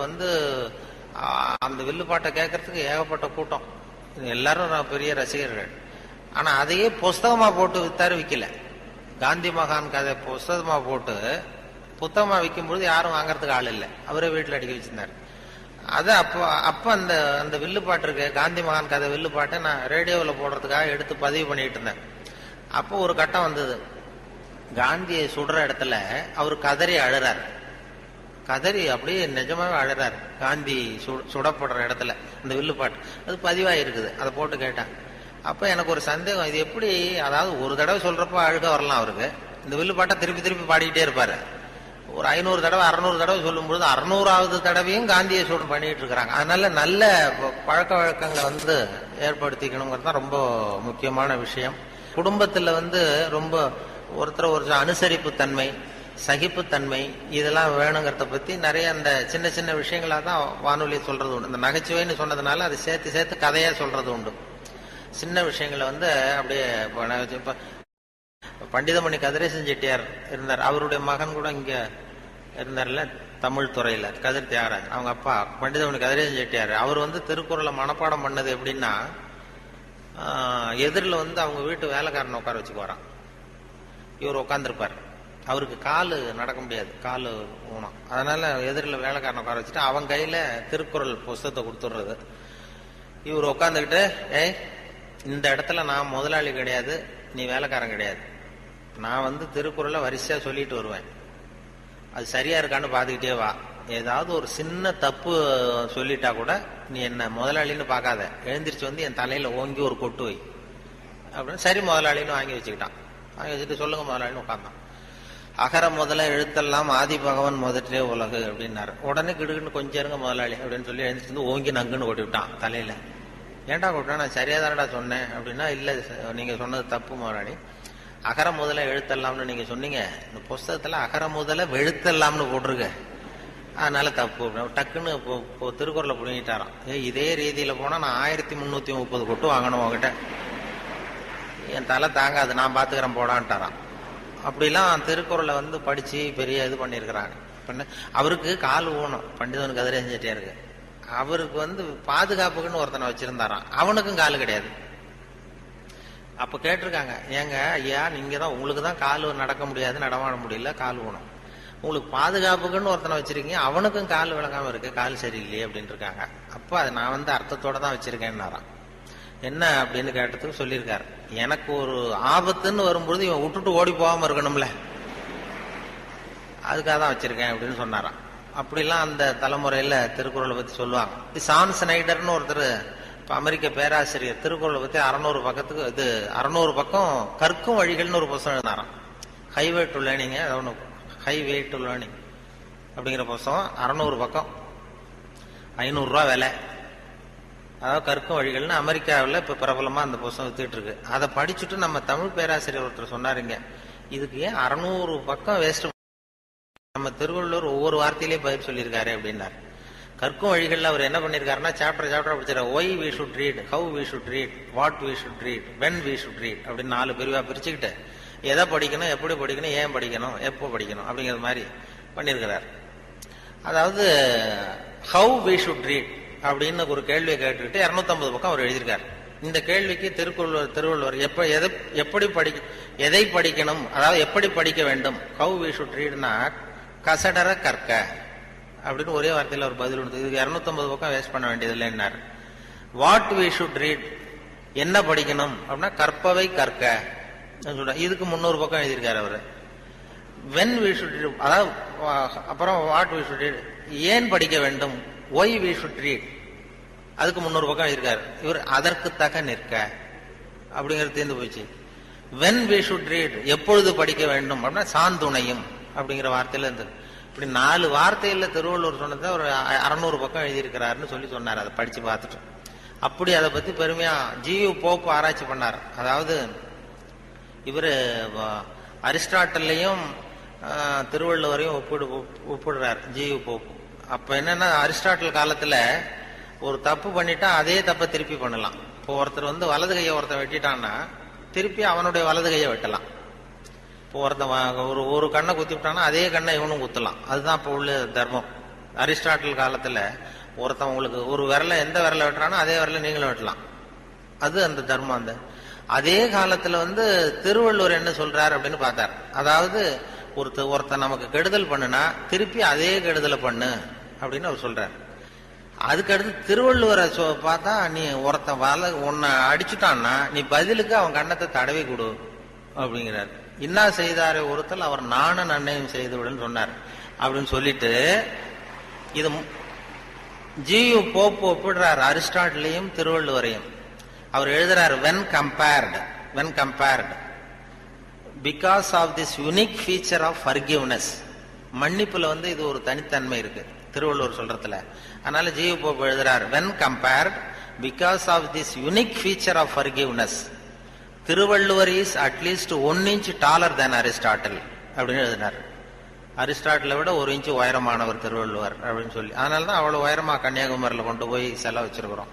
அந்த வில்லுப்பாட்டை கேட்கறதுக்கு ஏகப்பட்ட கூட்டம், எல்லாரும் பெரிய ரசிகர்கள். ஆனா அதையே புஸ்தகமா போட்டு வித்தாரு, விற்கல. காந்தி மகான் கதை புஸ்தகமா போட்டு புத்தகமா விற்கும்போது யாரும் வாங்கறதுக்கு ஆள் இல்லை, அவரே வீட்டில் அடிக்க வச்சிருந்தாரு. அது அப்ப அந்த வில்லுப்பாட்டு இருக்கு, காந்தி மகான் கதை வில்லுப்பாட்டை நான் ரேடியோவில் போடுறதுக்காக எடுத்து பதிவு பண்ணிட்டு இருந்தேன். அப்போ ஒரு கட்டம் வந்தது, காந்தியை சுடுற இடத்துல அவர் கதறி அழுறார். கதறி அப்படியே நிஜமாவே அழுறாரு காந்தி சுடப்படுற இடத்துல. அந்த வில்லுப்பாட்டு அது பதிவாயிருக்குது, அதை போட்டு கேட்டேன். அப்ப எனக்கு ஒரு சந்தேகம், இது எப்படி, அதாவது ஒரு தடவை சொல்றப்ப அழுக வரலாம் அவருக்கு, இந்த வில்லுப்பாட்டை திருப்பி திருப்பி பாடிக்கிட்டே இருப்பாரு. ஒரு 500 தடவை 600 தடவை சொல்லும்போது 600வது தடவையும் காந்தியை சூடு பண்ணிட்டு இருக்கிறாங்க. அதனால நல்ல பழக்க வழக்கங்களை ஏற்படுத்திக்கணுங்கிறது தான் ரொம்ப முக்கியமான விஷயம். குடும்பத்துல ரொம்ப ஒரு அனுசரிப்பு தன்மை, சகிப்புத்தன்மை இதெல்லாம் வேணுங்கிறத பத்தி நிறைய அந்த சின்ன சின்ன விஷயங்களா தான் வானொலி சொல்றது உண்டு. இந்த நகைச்சுவைன்னு சொன்னதுனால அதை சேர்த்து சேர்த்து கதையா சொல்றது உண்டு. சின்ன விஷயங்களை அப்படியே இப்ப பண்டிதமணி கதிரேசன் செட்டியார் இருந்தார், அவருடைய மகன் கூட இங்க இருந்தார்ல தமிழ் துறையில, கதிர் தியாகராஜன். அவங்க அப்பா பண்டிதமணி கதிரேசன் செட்டியார். அவர் திருக்குறளை மனப்பாடம் பண்ணது எப்படின்னா, எதிரில் அவங்க வீட்டு வேலைக்காரனை உட்கார வச்சுக்குவாராம். இவர் உட்காந்துருப்பார், அவருக்கு காலு நடக்க முடியாது, காலு ஊனம். அதனால எதிரில் வேலைக்காரனை உட்கார வச்சுட்டு அவன் கையில திருக்குறள் புஸ்தகத்தை கொடுத்துடுறது. இவர் உட்காந்துக்கிட்டு, இந்த இடத்துல நான் முதலாளி கிடையாது, நீ வேலைக்காரன் கிடையாது, நான் திருக்குறளை வரிசையா சொல்லிட்டு வருவேன், அது சரியா இருக்கான்னு பாத்துக்கிட்டே வா, ஏதாவது ஒரு சின்ன தப்பு சொல்லிட்டா கூட நீ என்ன முதலாளின்னு பார்க்காத, எழுந்திரிச்சு என் தலையில ஓங்கி ஒரு கொட்டு வை அப்படின்னு. சரி முதலாளின்னு வாங்கி வச்சுக்கிட்டான். வாங்கி வச்சுட்டு சொல்லுங்க முதலாளின்னு உட்காந்தான். அகர முதல எழுத்தெல்லாம் ஆதி பகவன் முதற்றே உலகு அப்படின்னாரு. உடனே கிடுக்குன்னு கொஞ்சம் இருங்க முதலாளி அப்படின்னு சொல்லி எழுந்திரிச்சு ஓங்கி நங்குன்னு கொட்டி விட்டான் தலையில. ஏன்டா கொட்டா, நான் சரியா தானடா சொன்னேன் அப்படின்னா, இல்ல நீங்க சொன்னது தப்பு முதலாளி, அகர முதல எழுத்தெல்லாம்னு நீங்க சொன்னீங்க, இந்த புஸ்தகத்துல அகர முதல வெளுத்தெல்லாம்னு போட்டிருக்க, அதனால தப்பு. டக்குன்னு திருக்குறளை புரிஞ்சிட்டாராம். இதே ரீதியில போனா நான் 1330 கொட்டு வாங்கணும் உங்ககிட்ட, என் தலை தாங்காது, நான் பாத்துக்கிறேன் போடான்ட்டாராம். அப்படிலாம் திருக்குறளை படிச்சு பெரிய இது பண்ணிருக்கிறாங்க. அவருக்கு கால் ஊனம், பண்டிதவனுக்கு கதிரேசன் செட்டியாருக்கு. அவருக்கு பாதுகாப்புக்குன்னு ஒருத்தனை வச்சிருந்தாராம், அவனுக்கும் காலு கிடையாது. அப்ப கேட்டிருக்காங்க, ஏங்க ஐயா நீங்க தான், உங்களுக்கு தான் கால் நடக்க முடியாது, நடமாட முடியல, கால் ஊனம், உங்களுக்கு பாதுகாப்புக்குன்னு ஒருத்தனை வச்சிருக்கீங்க, அவனுக்கும் கால் விளங்காம இருக்கு, கால் சரியில்லையே அப்படின்னு இருக்காங்க. அப்ப அதை நான் அர்த்தத்தோட தான் வச்சிருக்கேன்னாராம். என்ன அப்படின்னு கேட்டதுக்கு சொல்லியிருக்காரு, எனக்கு ஒரு ஆபத்துன்னு வரும்போது இவன் விட்டுட்டு ஓடி போகாம இருக்கணும்ல, அதுக்காக தான் வச்சிருக்கேன் அப்படின்னு சொன்னாராம். அப்படிலாம் அந்த தலைமுறையில திருக்குறளை பத்தி சொல்லுவாங்க. சான் ஸ்னைடர்னு ஒருத்தர் அமெரிக்க பேராசிரியர் திருக்குறளை பத்தி 600 பக்கத்துக்கு 600 பக்கம் கற்கும் வழிகள்னு ஒரு புத்தகம் எழுதினாராம். Highway to learning, highway to learning அப்படிங்கிற புத்தகம் 600 பக்கம், 500 ரூபா விலை. அதாவது கற்கும் வழிகள்னு அமெரிக்காவில் இப்ப பிரபலமா அந்த புத்தகம் வித்துட்டு இருக்கு. அதை படிச்சுட்டு நம்ம தமிழ் பேராசிரியர் ஒருத்தர் சொன்னாருங்க, இதுக்கு ஏன் 600 பக்கம் வேஸ்ட், நம்ம திருவள்ளுவர் ஒவ்வொரு வார்த்தையிலேயே பயிர் சொல்லியிருக்காரு அப்படின்னாரு. கற்கும் வழிகள்ல அவர் என்ன பண்ணிருக்காருன்னா, சாப்டர் படிச்சாரு. Why we should read, how we should read, what we should read, when we should read அப்படின்னு 4 பிரிவா பிரிச்சுக்கிட்டு எதை படிக்கணும், எப்படி படிக்கணும், ஏன் படிக்கணும், எப்போ படிக்கணும் அப்படிங்கிற மாதிரி பண்ணிருக்கிறார். அதாவது ஹவு வி ஷுட் ரீட் அப்படின்னு ஒரு கேள்வியை கேட்டுக்கிட்டு 250 பக்கம் அவர் எழுதியிருக்காரு. இந்த கேள்விக்கு திருவள்ளுவர் எதை படிக்கணும், அதாவது எப்படி படிக்க வேண்டும், ஹவு வி ஷுட் ரீட்னா கசடர கற்க அப்படின்னு ஒரே வார்த்தையில் ஒரு பதில் உண்டு. இதுக்கு 250 பக்கம் வேஸ்ட் பண்ண வேண்டியது இல்லைன்னாரு. வாட் வி ஷுட் ரீட், என்ன படிக்கணும் அப்படின்னா கற்பவை கற்க, இதுக்கு 300 பக்கம் எழுதியிருக்காரு அவரு. வென் வி ஷுட் ரீட், அதாவது அப்புறம் வாட் வி ஷுட் ரீட், ஏன் படிக்க வேண்டும், ஒய் வி ஷுட் ரீட், அதுக்கு 300 பக்கம் எழுதியிருக்காரு. இவர் அதற்கு தக நிற்க அப்படிங்கிறது தீர்ந்து போச்சு. when we should read, எப்பொழுது படிக்க வேண்டும் அப்படின்னா சாந்துணையும் அப்படிங்கிற வார்த்தையில இருந்தது. இப்படி 4 வார்த்தையில திருவள்ளுவர் சொன்னதை ஒரு 600 பக்கம் எழுதியிருக்கிறாருன்னு சொல்லி சொன்னார். அதை படிச்சு பார்த்துட்டு அப்படி அதை பத்தி பெருமையா ஜியு போப்பு ஆராய்ச்சி பண்ணார். அதாவது இவரு அரிஸ்டாட்டல்லையும் திருவள்ளுவரையும் ஒப்பிடுறார் ஜியு போப்பு. அப்ப என்னன்னா, அரிஸ்டாட்டில் காலத்துல ஒரு தப்பு பண்ணிட்டா அதே தப்பை திருப்பி பண்ணலாம். இப்போ ஒருத்தர் வலது கையை ஒருத்தன் வெட்டிட்டான்னா திருப்பி அவனுடைய வலது கையை வெட்டலாம். இப்போ ஒருத்தன் ஒரு கண்ணை குத்தி விட்டான்னா அதே கண்ணை இவனும் குத்தலாம். அதுதான் இப்போ உள்ள தர்மம். அரிஸ்டாட்டில் காலத்துல ஒருத்தன் உங்களுக்கு ஒரு விரலை எந்த விரலை வெட்டுறானோ அதே விரலை நீங்களும் வெட்டலாம். அது அந்த தர்மம். அதே காலத்துல திருவள்ளுவர் என்ன சொல்றாரு அப்படின்னு பார்த்தார். அதாவது ஒருத்தன் நமக்கு கெடுதல் பண்ணுனா திருப்பி அதே கெடுதலை பண்ணு அப்படின்னு அவர் சொல்றாரு. அதுக்கடுத்து திருவள்ளுவரை பார்த்தா, நீ ஒருத்தன் உன்னை அடிச்சுட்டான்னா நீ பதிலுக்கு அவன் கண்ணத்தை தடவி கொடு அப்படிங்கிறார். இன்னா செய்தாரே ஒருத்தல் அவர் நானும் நன்னையும் செய்து விடுன்னு சொன்னார் அப்படின்னு சொல்லிட்டு இது ஜியு போப்பு ஒப்பிடுறார் அரிஸ்டாட்டிலையும் திருவள்ளுவரையும். அவர் எழுதுறாரு, when compared because of this unique feature of forgiveness, மன்னிப்புல இது ஒரு தனித்தன்மை இருக்கு திருவள்ளுவர் சொல்றதுல. அதனால ஜியு போப்பு எழுதுறாரு, when compared because of this unique feature of forgiveness, Thiruvalluvar is at least 1 inch taller than Aristotle அப்படின்னு எழுதினார். அரிஸ்டாட்டிலை விட 1 inch உயரமானவர் திருவள்ளுவர் அப்படின்னு சொல்லி. அதனாலதான் அவ்வளவு உயரமா கன்னியாகுமரியில கொண்டு போய் செலவு வச்சிருக்கிறோம்.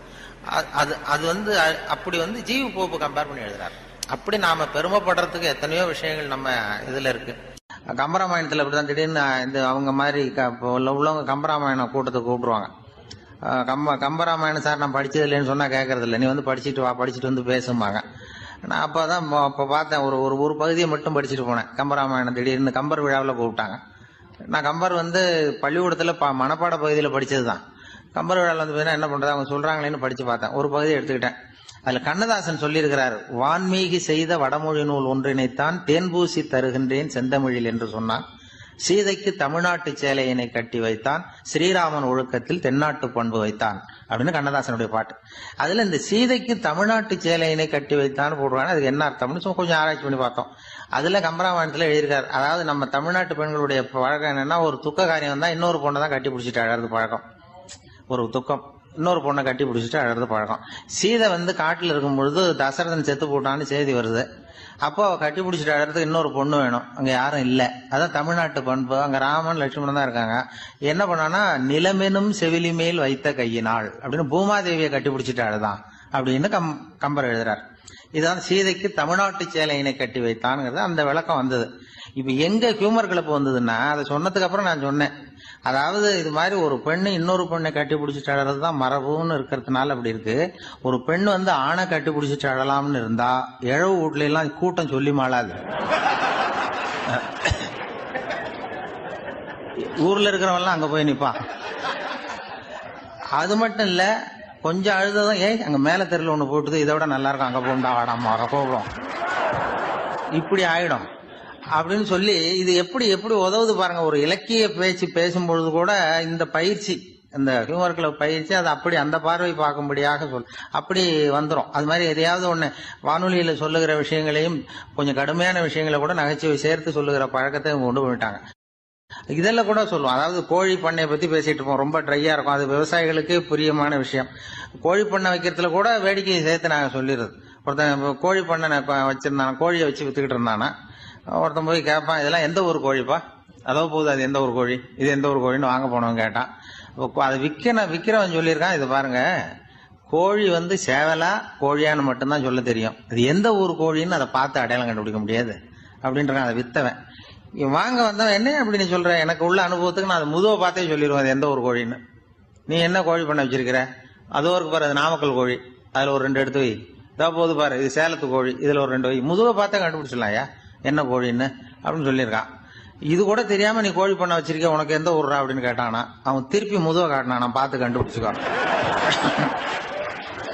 அது அப்படி ஜியு போப்பு கம்பேர் பண்ணி எழுதுறாரு. அப்படி நாம பெருமைப்படுறதுக்கு எத்தனையோ விஷயங்கள் நம்ம இதுல இருக்கு. கம்பராமாயணத்துல அப்படிதான் திடீர்னு அவங்க மாதிரி உள்ளவங்க கம்பராமாயணம் கூட்டத்தை கூப்பிடுவாங்க. கம்பராமாயணம் சார் நான் படிச்சது இல்லைன்னு சொன்னா கேட்கறது இல்லை, நீ படிச்சுட்டு வா, படிச்சுட்டு பேசுமாங்க. நான் அப்பதான் பார்த்தேன், ஒரு பகுதியை மட்டும் படிச்சுட்டு போனேன். கம்பராமாயணம் திடீர்னு கம்பர் விழாவில் கூப்பிட்டாங்க. நான் கம்பர் பள்ளிக்கூடத்துல மனப்பாட பகுதியில் படிச்சதுதான். கம்பர் விழாவில் என்ன பண்றது அவங்க சொல்றாங்களேன்னு படிச்சு பார்த்தேன். ஒரு பகுதியை எடுத்துக்கிட்டேன். அதுல கண்ணதாசன் சொல்லியிருக்கிறார், வான்மீகி செய்த வடமொழி நூல் ஒன்றினைத்தான் தேன்பூசி தருகின்றேன் செந்தமிழில் என்று சொன்னான். சீதைக்கு தமிழ்நாட்டு சேலையினை கட்டி வைத்தான், ஸ்ரீராமன் ஒழுக்கத்தில் தென்னாட்டு பண்பு வைத்தான் அப்படின்னு கண்ணதாசனுடைய பாட்டு. அதுல இந்த சீதைக்கு தமிழ்நாட்டு சேலையினை கட்டி வைத்தான் போடுவாங்க. அதுக்கு என்ன அர்த்தம்னு கொஞ்சம் ஆராய்ச்சி பண்ணி பார்த்தோம். அதுல கம்பராமாயணத்துல எழுதியிருக்காரு, அதாவது நம்ம தமிழ்நாட்டு பெண்களுடைய பழக்கம் என்னன்னா, ஒரு துக்க காரியம் வந்தா இன்னொரு பொண்ணை தான் கட்டி பிடிச்சிட்டு அழறது பழக்கம். ஒரு துக்கம் இன்னொரு பொண்ணை கட்டி பிடிச்சிட்டு அழறது பழக்கம். சீதை காட்டுல இருக்கும் பொழுது தசரதன் செத்து போட்டான்னு செய்தி வருது. அப்போ கட்டி பிடிச்சிட்டு அழறதுக்கு இன்னொரு பொண்ணு வேணும், அங்க யாரும் இல்லை. அதான் தமிழ்நாட்டு பண்பு. அங்க ராமன் லட்சுமணன் தான் இருக்காங்க. என்ன பண்ணான்னா, நிலமெனும் செவிலி மேல் வைத்த கையினாள் அப்படின்னு பூமாதேவியை கட்டி பிடிச்சிட்டு அழுதான் அப்படின்னு கம்பர் எழுதுறார். இதான் சீதைக்கு தமிழ்நாட்டு சேலையினை கட்டி வைத்தான்ங்கிறது அந்த விளக்கம் வந்தது. இப்ப எங்க ஹியூமர் கிளப் வந்ததுன்னா, அதை சொன்னதுக்கு அப்புறம் நான் சொன்னேன், அதாவது இது மாதிரி ஒரு பெண்ணு இன்னொரு பெண்ணை கட்டி பிடிச்சிட்டு அழறதுதான் மரபுன்னு இருக்கிறதுனால அப்படி இருக்கு. ஒரு பெண்ணு ஆணை கட்டி பிடிச்சிட்டு அழலாம்னு இருந்தா இழவு வீட்ல எல்லாம் கூட்டம் சொல்லி மாளாது. ஊர்ல இருக்கிறவெல்லாம் அங்க போய் நிப்பான். அது மட்டும் இல்ல, கொஞ்சம் அழுததான் அங்க மேல தெருல ஒண்ணு போட்டுது, இதை விட நல்லா இருக்கும், அங்க போண்டா ஆடாம கோபம் இப்படி ஆயிடும் அப்படின்னு சொல்லி இது எப்படி உதவுது பாருங்க. ஒரு இலக்கிய பேச்சு பேசும்பொழுது கூட இந்த பயிற்சி, இந்த ஹியூமர் கிளப் பயிற்சி, அது அப்படி அந்த பார்வை பார்க்கும்படியாக அப்படி வந்துடும். அது மாதிரி எதையாவது ஒண்ணு வானொலியில சொல்லுகிற விஷயங்களையும் கொஞ்சம் கடுமையான விஷயங்களை கூட நகைச்சுவை சேர்த்து சொல்லுகிற பழக்கத்தை கொண்டு போயிட்டாங்க. இதெல்லாம் கூட சொல்லுவோம். அதாவது கோழி பண்ணையை பத்தி பேசிட்டு இருப்போம், ரொம்ப ட்ரையா இருக்கும், அது விவசாயிகளுக்கு பிரியமான விஷயம். கோழி பண்ணை வைக்கிறதுல கூட வேடிக்கையை சேர்த்து நாங்க சொல்லிடுறது. ஒருத்தன் கோழி பண்ணை வச்சிருந்தானா, கோழியை வச்சு வித்துக்கிட்டு இருந்தானா, ஒருத்தன் போய் கேட்பான், இதெல்லாம் எந்த ஊர் கோழிப்பா, அதோ போகுது, அது எந்த ஊர் கோழி, இது எந்த ஊர் கோழின்னு வாங்க போனவன் கேட்டான். அது விக்கிறவன் சொல்லியிருக்கான், இது பாருங்க, கோழி சேவலா கோழியான்னு மட்டும்தான் சொல்ல தெரியும், அது எந்த ஊர் கோழின்னு அதை பார்த்து அடையாளம் கண்டுபிடிக்க முடியாது அப்படின்றான் அதை வித்தவன். வாங்க வந்தவன், என்ன அப்படின்னு சொல்ற, எனக்கு உள்ள அனுபவத்துக்கு நான் அதை முதுவை பார்த்தே சொல்லிடுவேன் அது எந்த ஊர் கோழின்னு. நீ என்ன கோழி பண்ண வச்சிருக்கிற, அதோ இருக்கு பாரு, அது நாமக்கல் கோழி, அதுல ஒரு 2 எடுத்து வை, இதோ போது பாரு இது சேலத்து கோழி, இதுல ஒரு 2 வை, முதுவை பார்த்தே கண்டுபிடிச்சிடலாம் ஐயா என்ன கோழின்னு அப்படின்னு சொல்லியிருக்கான். இது கூட தெரியாம நீ கோழி பண்ண வச்சிருக்க, உனக்கு எந்த ஊர்ரா அப்படின்னு கேட்டானா, அவன் திருப்பி முதுவை காட்டினா, நான் பார்த்து கண்டுபிடிச்சுக்கோ.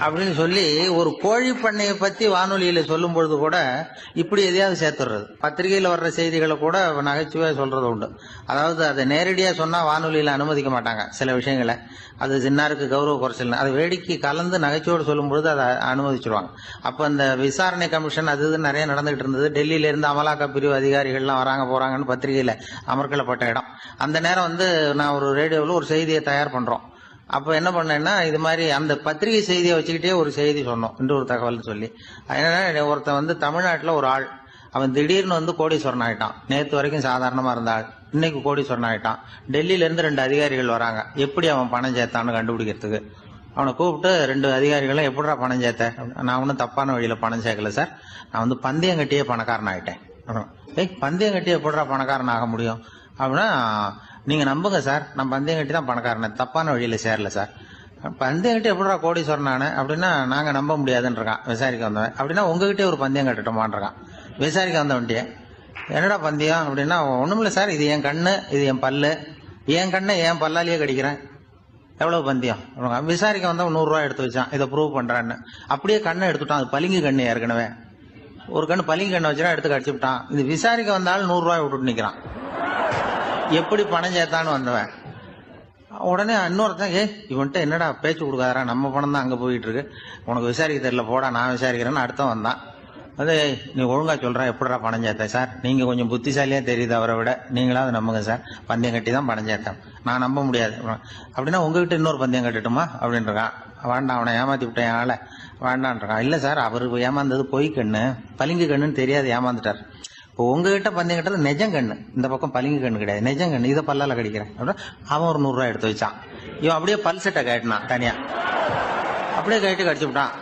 அப்படின்னு சொல்லி ஒரு கோழி பண்ணையை பத்தி வானொலியில சொல்லும் பொழுது கூட இப்படி எதையாவது சேர்த்துடுறது. பத்திரிகையில வர்ற செய்திகளை கூட நகைச்சுவையா சொல்றது உண்டு. அதாவது அதை நேரடியா சொன்னா வானொலியில அனுமதிக்க மாட்டாங்க சில விஷயங்களை. அது சின்னாருக்கு கௌரவ குறைச்சல், அதை வேடிக்கை கலந்து நகைச்சுவோடு சொல்லும் பொழுது அதை அனுமதிச்சிருவாங்க. அப்ப அந்த விசாரணை கமிஷன் அது இது நிறைய நடந்துகிட்டு இருந்தது. டெல்லியில இருந்து அமலாக்க பிரிவு அதிகாரிகள்லாம் வராங்க போறாங்கன்னு பத்திரிகையில அமர்க்கலப்பட்ட இடம். அந்த நேரம் நான் ஒரு ரேடியோவில் ஒரு செய்தியை தயார் பண்றோம். அப்ப என்ன பண்ணேன்னா, இது மாதிரி அந்த பத்திரிகை செய்தியை வச்சுக்கிட்டே ஒரு செய்தி சொன்னோம், இன்னொரு தகவல் சொல்லி. என்னன்னா, ஒருத்தன் தமிழ்நாட்டில் ஒரு ஆள், அவன் திடீர்னு கோடீஸ்வரன் ஆயிட்டான். நேற்று வரைக்கும் சாதாரணமா இருந்த ஆள் இன்னைக்கு கோடீஸ்வரன் ஆயிட்டான். டெல்லியில இருந்து 2 அதிகாரிகள் வராங்க, எப்படி அவன் பணம் சேர்த்தான்னு கண்டுபிடிக்கிறதுக்கு. அவனை கூப்பிட்டு 2 அதிகாரிகளும் எப்படிடா பணம் சேர்த்த? நான் ஒன்றும் தப்பான வழியில பணம் சேர்க்கல சார், நான் பந்தயம் கட்டியே பணக்காரன் ஆயிட்டேன். பந்தயம் கட்டி எப்படிடா பணக்காரன் ஆக முடியும் அப்படின்னா, நீங்க நம்புங்க சார், நான் பந்தயம் கட்டி தான் பணக்காரன், தப்பான வழியில சேரல சார். பந்தயம் கட்டி எப்படா கோடீஸ்வரன் அப்படின்னா, நாங்க நம்ப முடியாதுன்னு இருக்கான் விசாரிக்க வந்தவன். அப்படின்னா உங்ககிட்டே ஒரு பந்தயம் கட்டட்டுமான் இருக்கான் விசாரிக்க வந்தவன்ட்டியே. என்னடா பந்தயம் அப்படின்னா, ஒண்ணுமில்ல சார், இது என் கண்ணு, இது என் பல்லு, என் கண்ணை என் பல்லாலேயே கடிக்கிறேன், எவ்வளவு பந்தயம். விசாரிக்க வந்தவன் 100 ரூபாய் எடுத்து வச்சான், இதை ப்ரூவ் பண்றான்னு. அப்படியே கண்ணை எடுத்துட்டான். அது பளிங்கு கண்ணு, ஏற்கனவே ஒரு கண்ணு பளிங்கு கண்ணை வச்சுட்டா எடுத்து கடிச்சு விட்டான். இது விசாரிக்க வந்தாலும் 100 ரூபாய் விட்டுட்டு நிக்கிறான். எப்படி பணம் சேர்த்தான்னு வந்தவன். உடனே இன்னொருத்தன், இவன்ட்ட என்னடா பேச்சு கொடுக்காதரா, நம்ம பணம் தான் அங்க போயிட்டு இருக்கு, உனக்கு விசாரிக்க தெரியல, போடா நான் விசாரிக்கிறேன்னு அடுத்தவன் வந்தான். அது நீ ஒழுங்கா சொல்ற, எப்படிடா பணம் சேர்த்த சார், நீங்க கொஞ்சம் புத்திசாலியா தெரியுது அவரை விட, நீங்களாவது நம்புங்க சார், பந்தயம் கட்டி தான் பணம் சேர்த்தேன், நான் நம்ப முடியாது. அப்படின்னா உங்ககிட்ட இன்னொரு பந்தயம் கட்டட்டுமா அப்படின்னு இருக்கான். வேண்டாம், அவனை ஏமாத்தி விட்டேன் ஆளை, வேண்டான்றான். இல்ல சார், அவரு ஏமாந்தது பொய் கண்ணு, பளிங்கு கண்ணுன்னு தெரியாது, ஏமாந்துட்டார். இப்போ உங்ககிட்ட பந்தயம் கட்டது நெஜம் கண்ணு, இந்த பக்கம் பளிங்கு கண்ணு கிடையாது, நெஜம் கண்ணு, இதை பல்லால கடிக்கிறேன். அவன் ஒரு 100 ரூபாய் எடுத்து வச்சான். இவன் அப்படியே பல் செட்டை கட்டினான் தனியா, அப்படியே கட்டி கடிச்சு விட்டான்.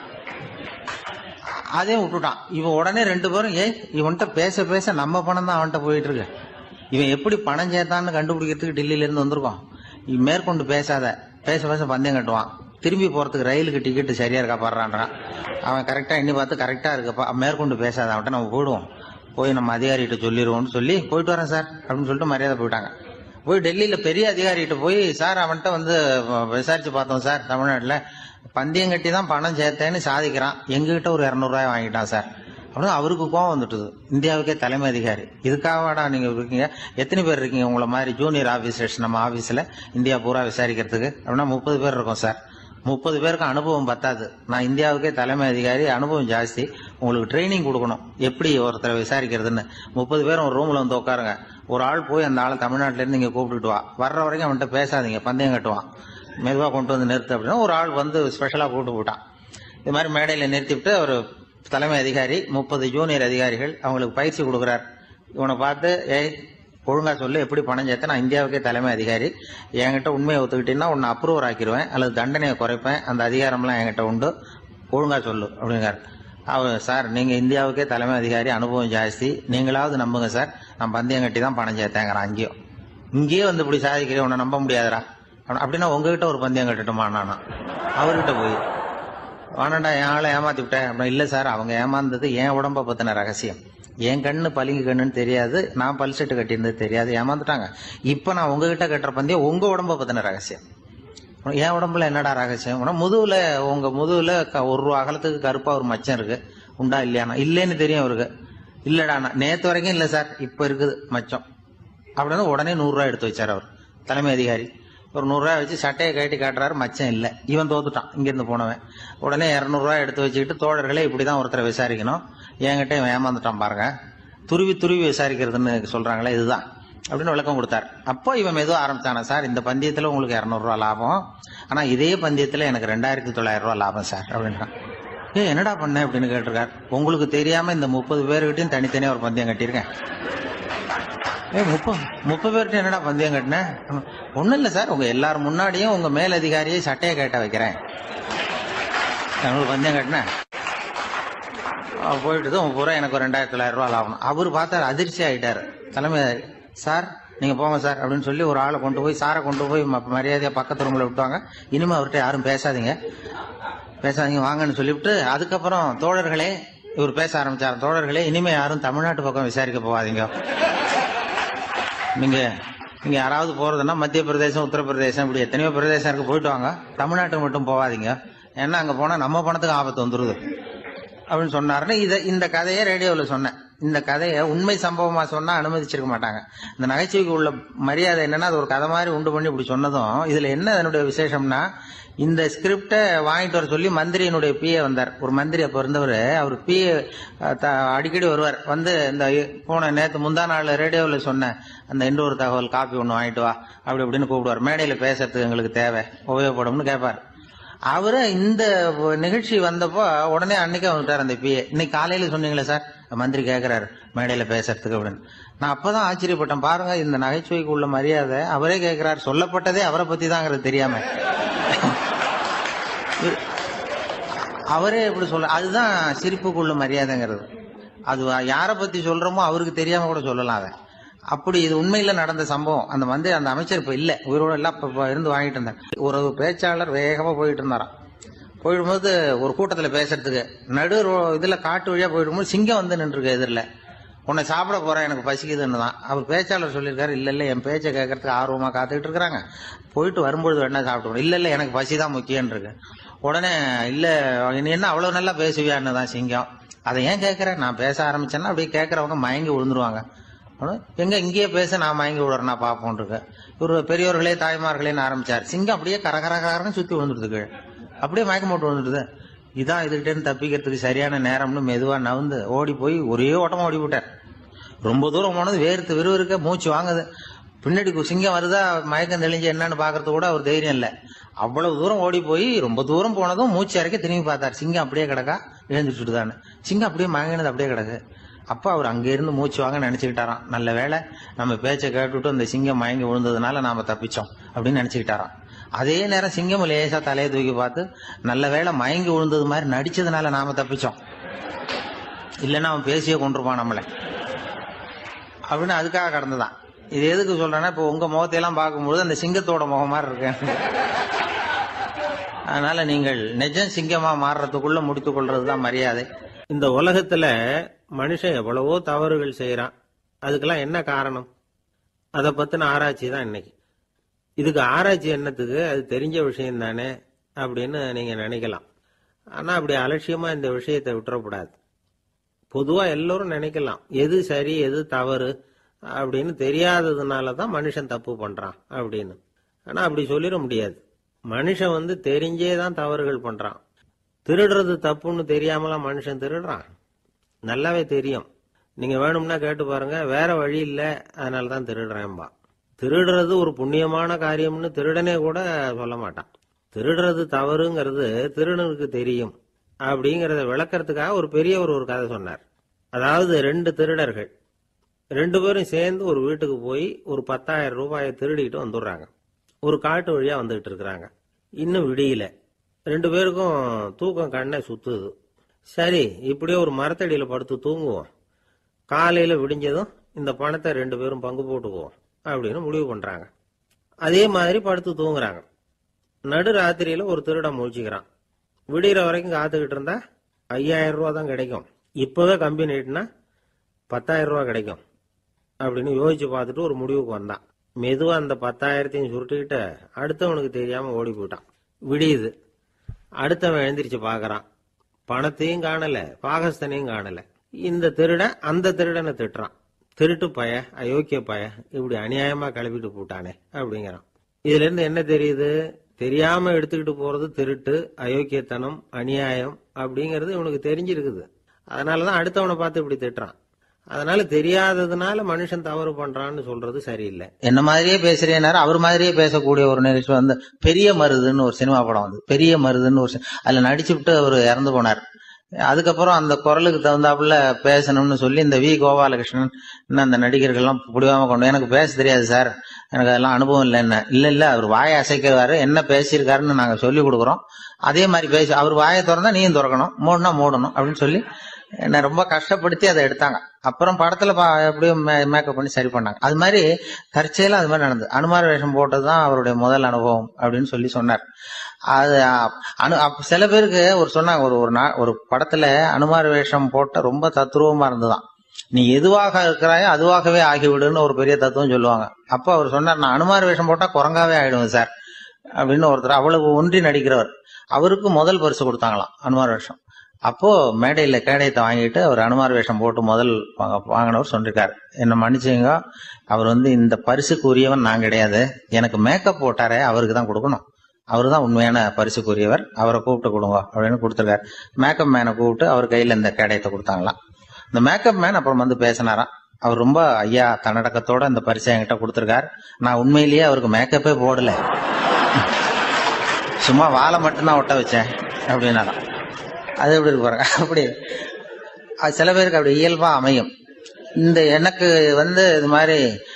அதையும் விட்டுட்டான். இவன் உடனே 2 பேரும், இவன்கிட்ட பேச பேச நம்ம பணம் தான் அவன்கிட்ட போயிட்டு இருக்கு, இவன் எப்படி பணம் சேர்த்தான்னு கண்டுபிடிக்கிறதுக்கு டெல்லியில இருந்து வந்திருக்கோம், மேற்கொண்டு பேசாத, பேச பேச பந்தயம் கட்டுவான். திரும்பி போறதுக்கு ரயிலுக்கு டிக்கெட்டு சரியா இருக்கா பாடுறான்றான். அவன் கரெக்டா எண்ணி பார்த்து கரெக்டா இருக்கப்பா, மேற்கொண்டு பேசாத, அவன்கிட்ட நம்ம போயிடுவோம், போய் நம்ம அதிகாரிகிட்ட சொல்லிடுவோம்னு சொல்லி, போயிட்டு வரேன் சார் அப்படின்னு சொல்லிட்டு மரியாதை போயிட்டாங்க. போய் டெல்லியில பெரிய அதிகாரிகிட்ட போய், சார் அவன்கிட்ட விசாரிச்சு பார்த்தோம் சார், தமிழ்நாட்டுல பந்தயம் கட்டி தான் பணம் சேர்த்தேன்னு சாதிக்கிறான், எங்ககிட்ட ஒரு 200 ரூபாய் வாங்கிட்டான் சார் அப்படின்னு. அவருக்கு கோவம் வந்துட்டுது. இந்தியாவுக்கே தலைமை அதிகாரி, இதுக்காகடா நீங்க இருக்கீங்க, எத்தனை பேர் இருக்கீங்க உங்களை மாதிரி ஜூனியர் ஆபீசர்ஸ் நம்ம ஆபீஸ்ல இந்தியா பூரா விசாரிக்கிறதுக்கு அப்படின்னா? 30 பேர் இருக்கோம் சார். 30 பேருக்கு அனுபவம் பத்தாது, நான் இந்தியாவுக்கே தலைமை அதிகாரி, அனுபவம் ஜாஸ்தி, உங்களுக்கு ட்ரைனிங் கொடுக்கணும் எப்படி ஒருத்தரை விசாரிக்கிறதுன்னு. 30 பேரும் ஒரு ரூம்ல உட்காருங்க, ஒரு ஆள் போய் அந்த ஆளை தமிழ்நாட்டில இருந்து இங்க கூப்பிட்டுட்டு வா, வர்ற வரைக்கும் அவன்கிட்ட பேசாதீங்க, பந்தயம் கட்டுவான், மெதுவா கொண்டு வந்து நிறுத்து அப்படின்னா ஒரு ஆள் ஸ்பெஷலா கூப்பிட்டு போட்டான். இது மாதிரி மேடையில நிறுத்திவிட்டு ஒரு தலைமை அதிகாரி 30 ஜூனியர் அதிகாரிகள் அவங்களுக்கு பயிற்சி கொடுக்குறார். இவனை பார்த்து, ஒழுங்கா சொல்லு, எப்படி பணம் சேர்த்த, நான் இந்தியாவுக்கே தலைமை அதிகாரி, என்கிட்ட உண்மையை ஒத்துக்கிட்டீங்கன்னா உன்னை அப்ரூவர் ஆக்கிடுவேன் அல்லது தண்டனையை குறைப்பேன், அந்த அதிகாரம்லாம் என்கிட்ட உண்டு, ஒழுங்கா சொல்லு அப்படிங்கிறார். சார், நீங்க இந்தியாவுக்கே தலைமை அதிகாரி, அனுபவம் ஜாஸ்தி, நீங்களாவது நம்புங்க சார், நான் பந்தயம் கட்டி தான் பணம் சேர்த்தேங்கிறேன். இங்கேயே இப்படி சாதிக்கிறேன், உன்னை நம்ப முடியாதரா அப்படின்னா உங்ககிட்ட ஒரு பந்தயம் கட்டட்டுமா நானா அவர்கிட்ட போய், வானண்டா என் ஆளை ஏமாத்தி விட்டேன் அப்படின்னா. இல்ல சார், அவங்க ஏமாந்தது என் உடம்ப பத்தின ரகசியம், என் கண்ணு பளிங்கு கண்ணுன்னு தெரியாது, நான் பல் செட்டு கட்டியிருந்தது தெரியாது, ஏமாந்துட்டாங்க. இப்ப நான் உங்ககிட்ட கட்டுற பந்தயம் உங்க உடம்ப பத்தின ரகசியம். என் உடம்புல என்னடா ரகசியம்? முதுகுல, உங்க முதுகுல 1 ரூபா அகலத்துக்கு கருப்பா ஒரு மச்சம் இருக்கு, உண்டா இல்லையானா? இல்லைன்னு தெரியும் அவருக்கு. இல்லடா, நேத்து வரைக்கும் இல்ல சார், இப்ப இருக்குது மச்சம் அப்படின்னு. உடனே 100 ரூபாய் எடுத்து வச்சார் அவர் தலைமை அதிகாரி. ஒரு 100 ரூபாய் வச்சு சட்டையை கட்டி காட்டுறாரு, மச்சம் இல்ல. இவன் தோத்துட்டான், இங்கிருந்து போனவன். உடனே 200 ரூபாய் எடுத்து வச்சுக்கிட்டு, தோழர்களே இப்படிதான் ஒருத்தரை விசாரிக்கணும், என்கிட்ட இவன் ஏமாந்துட்டான் பாருங்க, துருவி துருவி விசாரிக்கிறதுன்னு சொல்றாங்களே, இதுதான் அப்படின்னு விளக்கம் கொடுத்தார். அப்போ இவன் மெதுவாக ஆரம்பிச்சானா, சார் இந்த பந்தயத்துல உங்களுக்கு 200 ரூபாய் லாபம், ஆனா இதே பந்தயத்துல எனக்கு 2900 ரூபாய் லாபம் சார் அப்படின்றான். என்னடா பண்ண அப்படின்னு கேட்டிருக்காரு. உங்களுக்கு தெரியாம இந்த 30 பேருக்கிட்டையும் தனித்தனியா ஒரு பந்தயம் கட்டியிருக்கேன். 30 பேர்கிட்ட என்னடா பந்தயம் கட்டினேன்? ஒண்ணும் இல்ல சார், உங்க எல்லாரும் முன்னாடியும் உங்க மேல் அதிகாரியை சட்டையை கேட்ட வைக்கிறேன், பந்தயம் கட்டினேன். போயிட்டு உங்க பூரா எனக்கு 2900 ரூபாய் லாபம். அவரு பார்த்தாரு, அதிர்ச்சி ஆயிட்டாரு. தலைமை, சார் நீங்க போங்க சார் அப்படின்னு சொல்லி ஒரு ஆளை கொண்டு போய், சாரை கொண்டு போய் மரியாதையா பக்கத்து ரூம்ல விட்டுவாங்க, இனிமே அவர்கிட்ட யாரும் பேசாதீங்க வாங்கன்னு சொல்லிவிட்டு, அதுக்கப்புறம் தோழர்களே, இவர் பேச ஆரம்பிச்சார், தோழர்களே இனிமே யாரும் தமிழ்நாட்டு பக்கம் விசாரிக்க போகாதீங்க, நீங்க யாராவது போறதுன்னா மத்திய பிரதேசம், உத்தரப்பிரதேசம், இப்படி எத்தனையோ பிரதேசம் இருக்கு, போயிட்டு வாங்க, தமிழ்நாட்டுக்கு மட்டும் போகாதீங்க, ஏன்னா அங்க போனா நம்ம பணத்துக்கு ஆபத்து வந்துருது அப்படின்னு சொன்னாருன்னு இந்த கதையை ரேடியோவில் சொன்னேன். இந்த கதையை உண்மை சம்பவமா சொன்னா அனுமதிச்சிருக்க மாட்டாங்க. இந்த நகைச்சுவைக்கு உள்ள மரியாதை என்னன்னா, அது ஒரு கதை மாதிரி உண்டு பண்ணி இப்படி சொன்னதும் இதுல என்ன அதனுடைய விசேஷம்னா, இந்த ஸ்கிரிப்டை வாங்கிட்டு வர சொல்லி மந்திரியினுடைய பிஏ வந்தார். ஒரு மந்திரி அப்ப இருந்தவர். அவர் பிஏ அடிக்கடி வருவார். வந்து இந்த போன நேற்று முந்தா நாள் ரேடியோவில் சொன்ன அந்த இன்னொரு தகவல் காப்பி ஒன்று வாங்கிட்டு வா அப்படி அப்படின்னு கூப்பிடுவார். மேடையில பேசுறதுக்கு எங்களுக்கு தேவை, உபயோகப்படும்னு கேட்பார். அவரு இந்த நிகழ்ச்சி வந்தப்போ உடனே அன்னைக்கு வந்துட்டார் அந்த பிஏ. இன்னைக்கு காலையில சொன்னீங்களே சார், மந்திரி கேட்கிறாரு மேடையில பேசுறதுக்கு அப்படின்னு. நான் அப்பதான் ஆச்சரியப்பட்டேன். பாருங்க, இந்த நகைச்சுவைக்கு உள்ள மரியாதை. அவரே கேட்கிறார், சொல்லப்பட்டதே அவரை பத்தி தாங்கிறது தெரியாம அவரே எப்படி சொல்ல. அதுதான் சிரிப்புக்குள்ள மரியாதைங்கிறது. அது யாரை பத்தி சொல்றோமோ அவருக்கு தெரியாம கூட சொல்லலாம் அதை. அப்படி இது உண்மையில நடந்த சம்பவம். அந்த அமைச்சர் இப்ப இல்ல, உயிரோட எல்லாம் இப்ப இருந்து வாங்கிட்டு இருந்தார். ஒரு பேச்சாளர் வேகமா போயிட்டு இருந்தாராம். போயிடும்போது ஒரு கூட்டத்துல பேசுறதுக்கு நடு இதுல காட்டு வழியா போயிடும்போது சிங்கம் வந்து நின்றுருக்கு எதிரில். உன்னை சாப்பிட போறேன், எனக்கு பசிக்குதுன்னு தான் அவர் பேச்சாளர் சொல்லியிருக்காரு. இல்ல என் பேச்சை கேட்கறதுக்கு ஆர்வமா காத்துக்கிட்டு இருக்கிறாங்க, போயிட்டு வரும்பொழுது வேணா சாப்பிட்டு. இல்ல எனக்கு பசிதான் முக்கியம் இருக்கு. உடனே இல்ல நீ என்ன அவ்வளவு நல்லா பேசுவியான்னு தான் சிங்கம். அதை ஏன் கேட்கறேன், நான் பேச ஆரம்பிச்சேன்னா அப்படியே கேட்கறவங்க மயங்கி விழுந்துருவாங்க. எங்க இங்கேயே பேச நான் மயங்கி விடுறேன்னா பாப்போம் இருக்கு. இவரு பெரியவர்களே தாய்மார்களேன்னு ஆரம்பிச்சார். சிங்கம் அப்படியே கரகரன்னு சுத்தி விழுந்துருது, அப்படியே மயக்கம் போட்டு விழுந்துருது. இதான் இதுகிட்டேன்னு தப்பிக்கிறதுக்கு சரியான நேரம்னு மெதுவா நவுந்து ஓடி போய் ஒரே ஓட்டமா ஓடி விட்டார். ரொம்ப தூரம் போனது வேர்த்து விறுவிறுக்க மூச்சு வாங்குது. பின்னாடி சிங்கம் வருதா மயக்கம் தெளிஞ்சு என்னன்னு பாக்குறது கூட அவர் தைரியம் இல்லை. அவ்வளவு தூரம் ஓடி போய் ரொம்ப தூரம் போனதும் மூச்சு இறக்க திரும்பி பார்த்தார். சிங்கம் அப்படியே கிடக்கா, எழுந்துச்சுட்டுதானு. சிங்கம் அப்படியே மயங்கினது அப்படியே கிடக்கு. அப்ப அவர் அங்க இருந்து மூச்சு வாங்க நினைச்சுக்கிட்டாராம். நல்ல வேளை நம்ம பேச்சை கேட்டுட்டு அந்த சிங்கம் மயங்கி விழுந்ததுனால நாம தப்பிச்சோம் அப்படின்னு நினைச்சுக்கிட்டாராம். அதே நேரம் சிங்கம் லேசா தலையை தூக்கி பார்த்து, நல்ல வேளை மயங்கி விழுந்தது மாதிரி நடிச்சதுனால நாம தப்பிச்சோம், இல்லைன்னா அவன் பேசியே கொண்டிருப்பான் நம்மளை அப்படின்னு அதுக்காக கடந்துதான். இது எதுக்கு சொல்றேன்னா, இப்ப உங்க முகத்தையெல்லாம் பார்க்கும்போது அந்த சிங்கத்தோட முகம் மாதிரி இருக்கு. அதனால நீங்கள் நிஜம் சிங்கமா மாறுறதுக்குள்ள முடித்துக் கொள்றதுதான் மரியாதை. இந்த உலகத்துல மனுஷன் எவ்வளவோ தவறுகள் செய்யறான். அதுக்கெல்லாம் என்ன காரணம்? அதை பத்தின ஆராய்ச்சி தான் இன்னைக்கு. இதுக்கு ஆராய்ச்சி என்னத்துக்கு, அது தெரிஞ்ச விஷயம் தானே அப்படின்னு நீங்க நினைக்கலாம். ஆனா அப்படி அலட்சியமா இந்த விஷயத்தை விட்டுறக்கூடாது. பொதுவா எல்லோரும் நினைக்கலாம் எது சரி எது தவறு அப்படின்னு தெரியாததுனாலதான் மனுஷன் தப்பு பண்றான் அப்படின்னு. ஆனா அப்படி சொல்லிட முடியாது. மனுஷன் தெரிஞ்சேதான் தவறுகள் பண்றான். திருடுறது தப்புன்னு தெரியாமலாம் மனுஷன் திருடுறான், நல்லாவே தெரியும். நீங்க வேணும்னா கேட்டு பாருங்க, வேற வழி இல்ல அதனாலதான் திருடுறேன்பா. திருடுறது ஒரு புண்ணியமான காரியம்னு திருடனே கூட சொல்ல மாட்டான். திருடுறது தவறுங்கிறது திருடனுக்கு தெரியும் அப்படிங்கறத விளக்கறதுக்காக ஒரு பெரியவர் ஒரு கதை சொன்னார். அதாவது 2 திருடர்கள் 2 பேரும் சேர்ந்து ஒரு வீட்டுக்கு போய் ஒரு 10,000 ரூபாயை திருடிட்டு வந்துடுறாங்க. ஒரு காட்டு வழியா வந்துகிட்டு இருக்கிறாங்க. இன்னும் விடியல. 2 பேருக்கும் தூக்கம் கண்ணை சுத்துது. சரி, இப்படியே ஒரு மரத்தடியில படுத்து தூங்குவோம், காலையில விடிஞ்சதும் இந்த பணத்தை 2 பேரும் பங்கு போட்டுக்குவோம் அப்படின்னு முடிவு பண்றாங்க. அதே மாதிரி படுத்து தூங்குறாங்க. நடு ராத்திரியில ஒரு திருடன் முழிச்சுக்கிறான். விடிகிற வரைக்கும் காத்துக்கிட்டு இருந்தா 5,000 ரூபா தான் கிடைக்கும், இப்பவே கம்பி நீட்டினா 10,000 ரூபா கிடைக்கும் அப்படின்னு யோசிச்சு பார்த்துட்டு ஒரு முடிவுக்கு வந்தான். மெதுவா அந்த 10,000த்தையும் சுருட்டிக்கிட்டு அடுத்தவனுக்கு தெரியாம ஓடி போயிட்டான். விடியுது. அடுத்தவன் எழுந்திரிச்சு பாக்குறான். பணத்தையும் காணல, பாகஸ்தனையும் காணல. இந்த திருடன் அந்த திருடனை திட்டுறான். திருட்டு பய, அயோக்கிய பய, இப்படி அநியாயமா கிளப்பிட்டு போட்டானே அப்படிங்கிறான். இதுல இருந்து என்ன தெரியுது? தெரியாம எடுத்துக்கிட்டு போறது திருட்டு, அயோக்கியத்தனம், அநியாயம் அப்படிங்கறது இவனுக்கு தெரிஞ்சிருக்குது. அதனாலதான் அடுத்தவனை பார்த்து இப்படி திட்டுறான். அதனால தெரியாததுனால மனுஷன் தவறு பண்றான்னு சொல்றது சரியில்லை. என்ன மாதிரியே பேசுறேன்னாரு. அவர் மாதிரியே பேசக்கூடிய ஒரு நிகழ்ச்சி பெரிய மருதுன்னு ஒரு சினிமா படம் பெரிய மருதுன்னு ஒரு அதுல நடிச்சுட்டு அவர் இறந்து போனார். அதுக்கப்புறம் அந்த குரலுக்கு தகுந்தாப்புல பேசணும்னு சொல்லி இந்த வி கோபாலகிருஷ்ணன் இன்னும் அந்த நடிகர்கள்லாம் பிடிவாம கொண்டு, எனக்கு பேச தெரியாது சார், எனக்கு அதெல்லாம் அனுபவம் இல்லை. என்ன இல்ல அவர் வாயை அசைக்கிறாரு, என்ன பேசியிருக்காருன்னு நாங்க சொல்லி கொடுக்குறோம், அதே மாதிரி பேசி அவர் வாயை திறந்தா நீயும் திறக்கணும், மூடனா மூடணும் அப்படின்னு சொல்லி என்ன ரொம்ப கஷ்டப்படுத்தி அதை எடுத்தாங்க. அப்புறம் படத்துல எப்படியும் மேக்கப் பண்ணி சரி பண்ணாங்க. அது மாதிரி தற்செயலா அது மாதிரி நடந்தது. அனுமார் வேஷம் போட்டதுதான் அவருடைய முதல் அனுபவம் அப்படின்னு சொல்லி சொன்னார். அது சில பேருக்கு சொன்னாங்க, ஒரு படத்துல அனுமார் வேஷம் போட்ட ரொம்ப தத்ரூபமா இருந்ததுதான். நீ எதுவாக இருக்கிறாயோ அதுவாகவே ஆகிவிடுன்னு ஒரு பெரிய தத்துவம் சொல்லுவாங்க. அப்ப அவர் சொன்னார், நான் அனுமார் வேஷம் போட்டா குரங்காவே ஆயிடுவேன் சார் அப்படின்னு ஒருத்தர். அவ்வளவு ஒன்றி நடிக்கிறவர். அவருக்கு முதல் பரிசு கொடுத்தாங்களாம் அனுமார் வேஷம். அப்போ மேடையில கேடயத்தை வாங்கிட்டு அவர் அனுமார் வேஷம் போட்டு முதல் வாங்கினவர் சொல்லிருக்காரு, என்ன மன்னிச்சுங்க, அவர் இந்த பரிசுக்கு உரியவன் நான் கிடையாது, எனக்கு மேக்கப் போட்டாரே அவருக்கு தான் கொடுக்கணும், அவரு தான் உண்மையான பரிசுக்குரியவர், அவரை கூப்பிட்டு கொடுங்க அப்படின்னு கொடுத்துருக்காரு. மேக்கப் மேனை கூப்பிட்டு அவர் கையில இந்த கேடயத்தை கொடுத்தாங்களாம். இந்த மேக்கப் மேன் அப்புறம் பேசினாராம். அவர் ரொம்ப ஐயா தன்னடக்கத்தோட இந்த பரிசை என்கிட்ட கொடுத்துருக்காரு, நான் உண்மையிலேயே அவருக்கு மேக்கப்பே போடல, சும்மா வாழை மட்டும்தான் ஒட்ட வச்சேன் அப்படின்னாராம். அது எப்படி இருக்கு பாருங்க. அப்படி சில பேருக்கு அப்படி இயல்பா அமையும். எனக்கு இது மாதிரி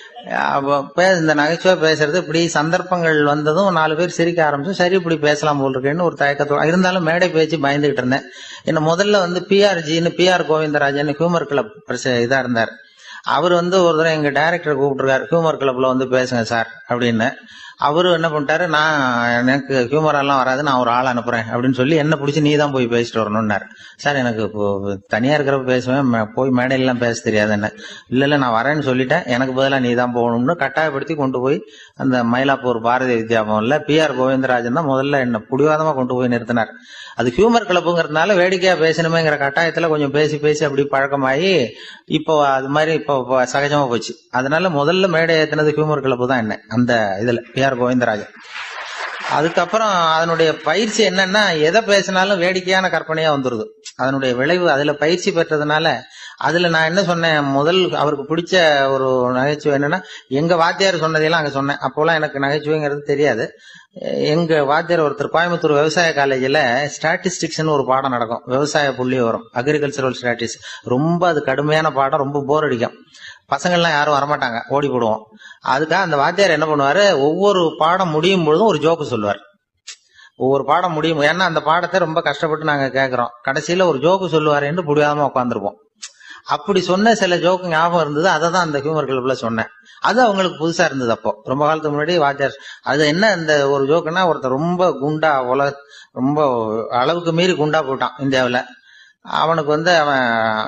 இந்த நகைச்சுவை பேசுறது இப்படி சந்தர்ப்பங்கள் வந்ததும் 4 பேர் சிரிக்க ஆரம்பிச்சு, சரி இப்படி பேசலாம் போல் இருக்கேன்னு ஒரு தயக்கத்தோட இருந்தாலும் மேடை பேச்சு பயந்துகிட்டு இருந்தேன். என்ன முதல்ல பிஆர் கோவிந்தராஜன் ஹியூமர் கிளப் இதா இருந்தார். அவர் ஒரு தடவை எங்க டைரக்டர் கூப்பிட்டுருக்காரு, ஹியூமர் கிளப்ல பேசுங்க சார் அப்படின்னு. அவரு என்ன பண்ணிட்டாரு, எனக்கு ஹியூமர் எல்லாம் வராது, நான் ஒரு ஆள் அனுப்புறேன் அப்படின்னு சொல்லி என்ன பிடிச்சி நீ தான் போய் பேசிட்டு வரணும்னாரு. சார் எனக்கு இப்போ தனியா இருக்கிறப்ப பேசுவேன், போய் மேடையெல்லாம் பேச தெரியாது என்ன. இல்ல நான் வரேன்னு சொல்லிட்டேன், எனக்கு பதிலாக நீ தான் போகணும்னு கட்டாயப்படுத்தி கொண்டு போய் அந்த மயிலாப்பூர் பாரதிய வித்யாபவன்ல பிஆர் கோவிந்தராஜன் தான் முதல்ல என்ன புடிவாதமா கொண்டு போய் நிறுத்தினார். அது ஹியூமர் கிளப்புங்கிறதுனால வேடிக்கையா பேசணுமேங்கிற கட்டாயத்துல கொஞ்சம் பேசி பேசி அப்படி பழக்கமாயி இப்போ அது மாதிரி இப்போ சகஜமா போச்சு. அதனால முதல்ல மேடை ஏத்தினது ஹியூமர் கிளப்பு தான் என்ன அந்த இதுல பிஆர் கோவிந்தராஜன். அதுக்கப்புறம் அதனுடைய பயிற்சி என்னன்னா, எதை பேசினாலும் வேடிக்கையான கற்பனையா வந்துருது. அதனுடைய விளைவு அதுல பயிற்சி பெற்றதுனால அதுல நான் என்ன சொன்னேன், முதல் அவருக்கு பிடிச்ச ஒரு நகைச்சுவை என்னன்னா, எங்க வாத்தியார் சொன்னதையெல்லாம் அங்க சொன்னேன். அப்போலாம் எனக்கு நகைச்சுவைங்கிறது தெரியாது. எங்க வாத்தியார் ஒருத்தர் கோயம்புத்தூர் விவசாய காலேஜில் ஸ்டாட்டிஸ்டிக்ஸ்னு ஒரு பாடம் நடக்கும், விவசாய புள்ளி வரும், அக்ரிகல்ச்சரல் ஸ்டாட்டிஸ்டிக்ஸ். ரொம்ப அது கடுமையான பாடம், ரொம்ப போர் அடிக்கும், பசங்கள்லாம் யாரும் வரமாட்டாங்க, ஓடி போடுவோம். அதுக்காக அந்த வாத்தியார் என்ன பண்ணுவாரு, ஒவ்வொரு பாடம் முடியும் பொழுதும் ஒரு ஜோக்கு சொல்லுவார். ஒவ்வொரு பாடம் முடியும், ஏன்னா அந்த பாடத்தை ரொம்ப கஷ்டப்பட்டு நாங்க கேட்கிறோம், கடைசியில ஒரு ஜோக்கு சொல்லுவாருன்னு புடியாம உட்காந்துருப்போம். அப்படி சொன்ன சில ஜோக்கு ஞாபகம் இருந்தது, அதை தான் அந்த ஹியூமர் கிளப்ல சொன்னேன். அது அவங்களுக்கு புதுசா இருந்தது. அப்போ ரொம்ப காலத்துக்கு முன்னாடி வாத்தியார் அது என்ன இந்த ஒரு ஜோக்குன்னா, ஒருத்தர் ரொம்ப குண்டா, ரொம்ப அளவுக்கு மீறி குண்டா போயிட்டான் இந்தியாவில். அவனுக்கு அவன்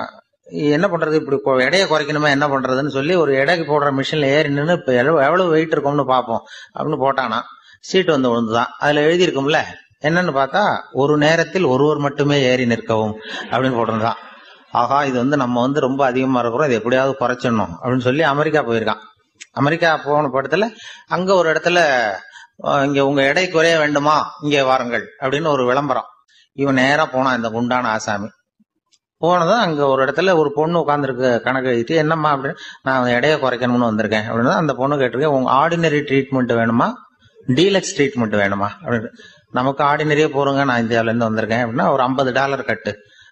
என்ன பண்றது, இப்படி எடையை குறைக்கணுமா என்ன பண்றதுன்னு சொல்லி ஒரு எடைக்கு போடுற மிஷின்ல ஏறி நின்று இப்ப எவ்வளவு வெயிட் இருக்கும்னு பார்ப்போம் அப்படின்னு போட்டானா. சீட்டு விழுந்துதான். அதுல எழுதி இருக்கும்ல, என்னன்னு பார்த்தா, ஒரு நேரத்தில் ஒருவர் மட்டுமே ஏறி நிற்கவும் அப்படின்னு போட்டிருந்தான். ஆகா, இது நம்ம ரொம்ப அதிகமா இருக்கிறோம், இது எப்படியாவது குறைச்சிடணும் அப்படின்னு சொல்லி அமெரிக்கா போயிருக்கான். அமெரிக்கா போன படத்துல அங்க ஒரு இடத்துல, இங்க உங்க எடை குறைய வேண்டுமா, இங்கே வாருங்கள் அப்படின்னு ஒரு விளம்பரம். இவன் நேரா போனான், இந்த குண்டான ஆசாமி. போனதும் அங்க ஒரு இடத்துல ஒரு பொண்ணு உட்காந்துருக்கு, கணக்கு எழுதிட்டு, என்னம்மா அப்படின்னு. நான் எடையை குறைக்கணும்னு வந்திருக்கேன் அப்படின்னு. அந்த பொண்ணு கேட்டிருக்கேன், உங்க ஆர்டினரி ட்ரீட்மெண்ட் வேணுமா, டீலக்ஸ் ட்ரீட்மெண்ட் வேணுமா அப்படின்னு. நமக்கு ஆர்டினரியே போறோங்க, நான் இந்தியாவில இருந்து வந்திருக்கேன் அப்படின்னா, ஒரு $50 கட்டு.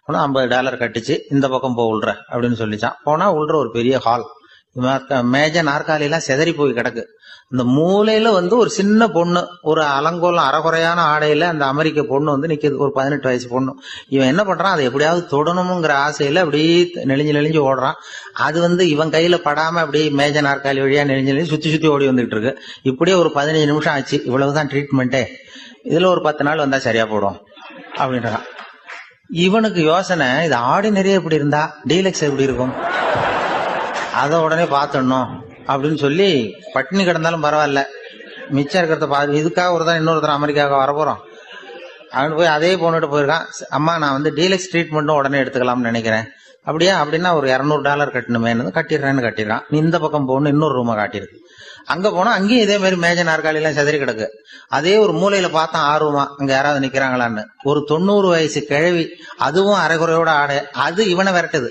$50 கட்டுச்சு, இந்த பக்கம் உள்ற அப்படின்னு சொல்லிச்சான். போனா உள்ற ஒரு பெரிய ஹால், மேஜ நாற்காலி எல்லாம் செதறி போய் கிடக்கு. இந்த மூலையில ஒரு சின்ன பொண்ணு, ஒரு அலங்கோலம் அறகுறையான ஆடையில அந்த அமெரிக்க பொண்ணு நிக்குது, ஒரு 18 வயசு பொண்ணு. இவன் என்ன பண்றான், அதை எப்படியாவது தொடணுங்கிற ஆசையில அப்படியே நெளிஞ்சு ஓடுறான். அது இவன் கையில படாம அப்படியே மேஜ நாற்காலி வழியா நெளிஞ்சு சுத்தி ஓடி வந்துட்டு இருக்கு. இப்படியே ஒரு 15 நிமிஷம் ஆச்சு. இவ்வளவுதான் ட்ரீட்மெண்ட்டே, இதுல ஒரு 10 நாள் வந்தா சரியா போடும் அப்படின்றான். இவனுக்கு யோசனை, இது ஆர்டினரியே இப்படி இருந்தா டீலக்ஸ் எப்படி இருக்கும், அதை உடனே பார்த்துடணும் அப்படின்னு சொல்லி, பட்டினி கிடந்தாலும் பரவாயில்ல, மிச்சம் இருக்கிறத பார்த்து, இதுக்காக ஒருத்தர் இன்னொருத்தர் அமெரிக்காவுக்கு வரப்போறோம் அப்படின்னு போய் அதே பொண்ணுட்டு போயிருக்கான். அம்மா, நான் டீலக்ஸ் ட்ரீட்மெண்ட்டும் உடனே எடுத்துக்கலாம்னு நினைக்கிறேன். அப்படின்னா ஒரு $200 கட்டணுமேனு கட்டிடுறேன்னு கட்டிடுறான். நீ இந்த பக்கம் போகணும், இன்னொரு ரூமை காட்டியிருக்கு. அங்க போனா அங்கேயும் இதே மாதிரி மேஜ நாற்காலி எல்லாம் செதறி கிடக்கு. அதே ஒரு மூலையில பார்த்தான் ஆர்வமா, அங்க யாராவது நிக்கிறாங்களான்னு. ஒரு 90 வயசு கிழவி, அதுவும் அரைகுறையோட ஆடை, அது இவனை விரட்டுது,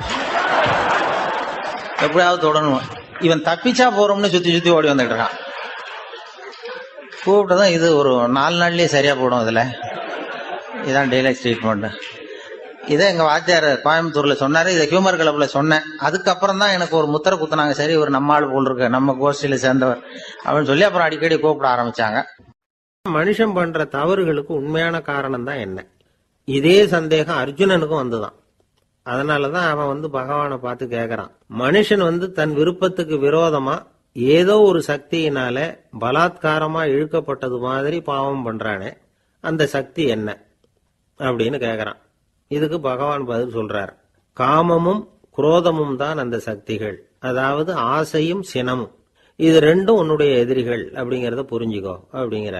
எப்படியாவது தொடணும். இவன் தப்பிச்சா போறோம்னு சுத்தி ஓடி வந்துட்டு இருக்கான். கூப்பிட்டதான், இது ஒரு 4 நாள்லயே சரியா போடும், இதுல இதான் டீலக்ஸ் ட்ரீட்மெண்ட். இதை எங்க வாத்தியார் கோயம்புத்தூர்ல சொன்னாரு, இதை ஹியூமர் கிளப்ல சொன்னேன். அதுக்கப்புறம் தான் எனக்கு ஒரு முத்திரை குத்துனாங்க, சரி ஒரு நம்ம ஆள் போல் இருக்கு, நம்ம கோஷ்டியில சேர்ந்தவர் அப்படின்னு சொல்லி அப்புறம் அடிக்கடி கூப்பிட ஆரம்பிச்சாங்க. மனுஷன் பண்ற தவறுகளுக்கு உண்மையான காரணம் தான் என்ன, இதே சந்தேகம் அர்ஜுனனுக்கும் வந்துதான். அதனாலதான் அவன் பகவானை பார்த்து கேக்குறான், மனுஷன் தன் விருப்பத்துக்கு விரோதமா ஏதோ ஒரு சக்தியினால பலாத்காரமா இழுக்கப்பட்டது மாதிரி பாவம் பண்றானே, அந்த சக்தி என்ன அப்படின்னு கேக்குறான். இதுக்கு பகவான் பதில் சொல்றார், காமமும் குரோதமும் தான் அந்த சக்திகள், அதாவது ஆசையும் சினமும், இது ரெண்டும் உன்னுடைய எதிரிகள் அப்படிங்கறத புரிஞ்சுக்கோ அப்படிங்கிறார்.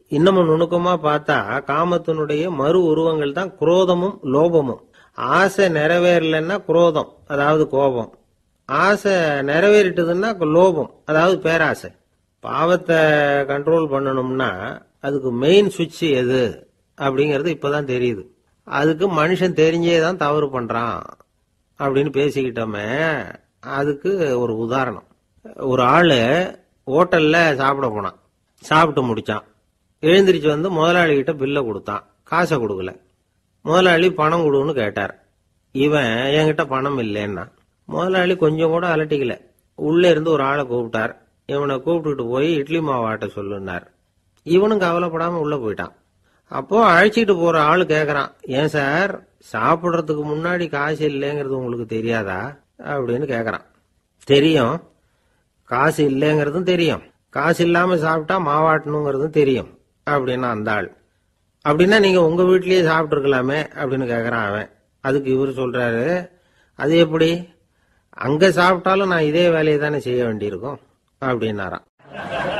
இன்னமும் நுணுக்கமா பார்த்தா காமத்தினுடைய மறு உருவங்கள் தான் குரோதமும் லோபமும். ஆசை நிறைவேறலன்னா குரோதம், அதாவது கோபம். ஆசை நிறைவேறிட்டதுன்னா லோபம், அதாவது பேராசை. பாவத்தை கண்ட்ரோல் பண்ணணும்னா அதுக்கு மெயின் சுவிட்ச் எது அப்படிங்கறது இப்பதான் தெரியுது. அதுக்கு மனுஷன் தெரிஞ்சே தான் தவறு பண்றான் அப்படின்னு பேசிக்கிட்டோமே. அதுக்கு ஒரு உதாரணம். ஒரு ஆளு ஹோட்டல்ல சாப்பிட போனான், சாப்பிட்டு முடிச்சான், எழுந்திரிச்சு வந்து முதலாளி கிட்ட பில்லை கொடுத்தான், காசை கொடுக்கல. முதலாளி பணம் கொடுன்னு கேட்டார். இவன் என்கிட்ட பணம் இல்லைன்னா. முதலாளி கொஞ்சம் கூட அலட்டிக்கல, உள்ள இருந்து ஒரு ஆளை கூப்பிட்டார். இவனை கூப்பிட்டுட்டு போய் இட்லி மாவு ஆட்ட சொல்லுனார். இவனும் கவலைப்படாம உள்ள போயிட்டான். அப்போ அழைச்சிட்டு போற ஆளு கேக்குறான், ஏன் சார் சாப்பிடுறதுக்கு முன்னாடி காசு இல்லைங்கிறது உங்களுக்கு தெரியாதா அப்படின்னு கேக்குறான். தெரியும், காசு இல்லைங்கிறதும் தெரியும், காசு இல்லாம சாப்பிட்டா மாவாட்டணுங்கிறதும் தெரியும் அப்படின்னா அந்த ஆள். அப்படின்னா நீங்க உங்க வீட்லயே சாப்பிட்டு இருக்கலாமே அப்படின்னு கேக்குறான் அவன். அதுக்கு இவர் சொல்றாரு, அது எப்படி, அங்க சாப்பிட்டாலும் நான் இதே வேலையை தானே செய்ய வேண்டியிருக்கும் அப்படின்னாராம்.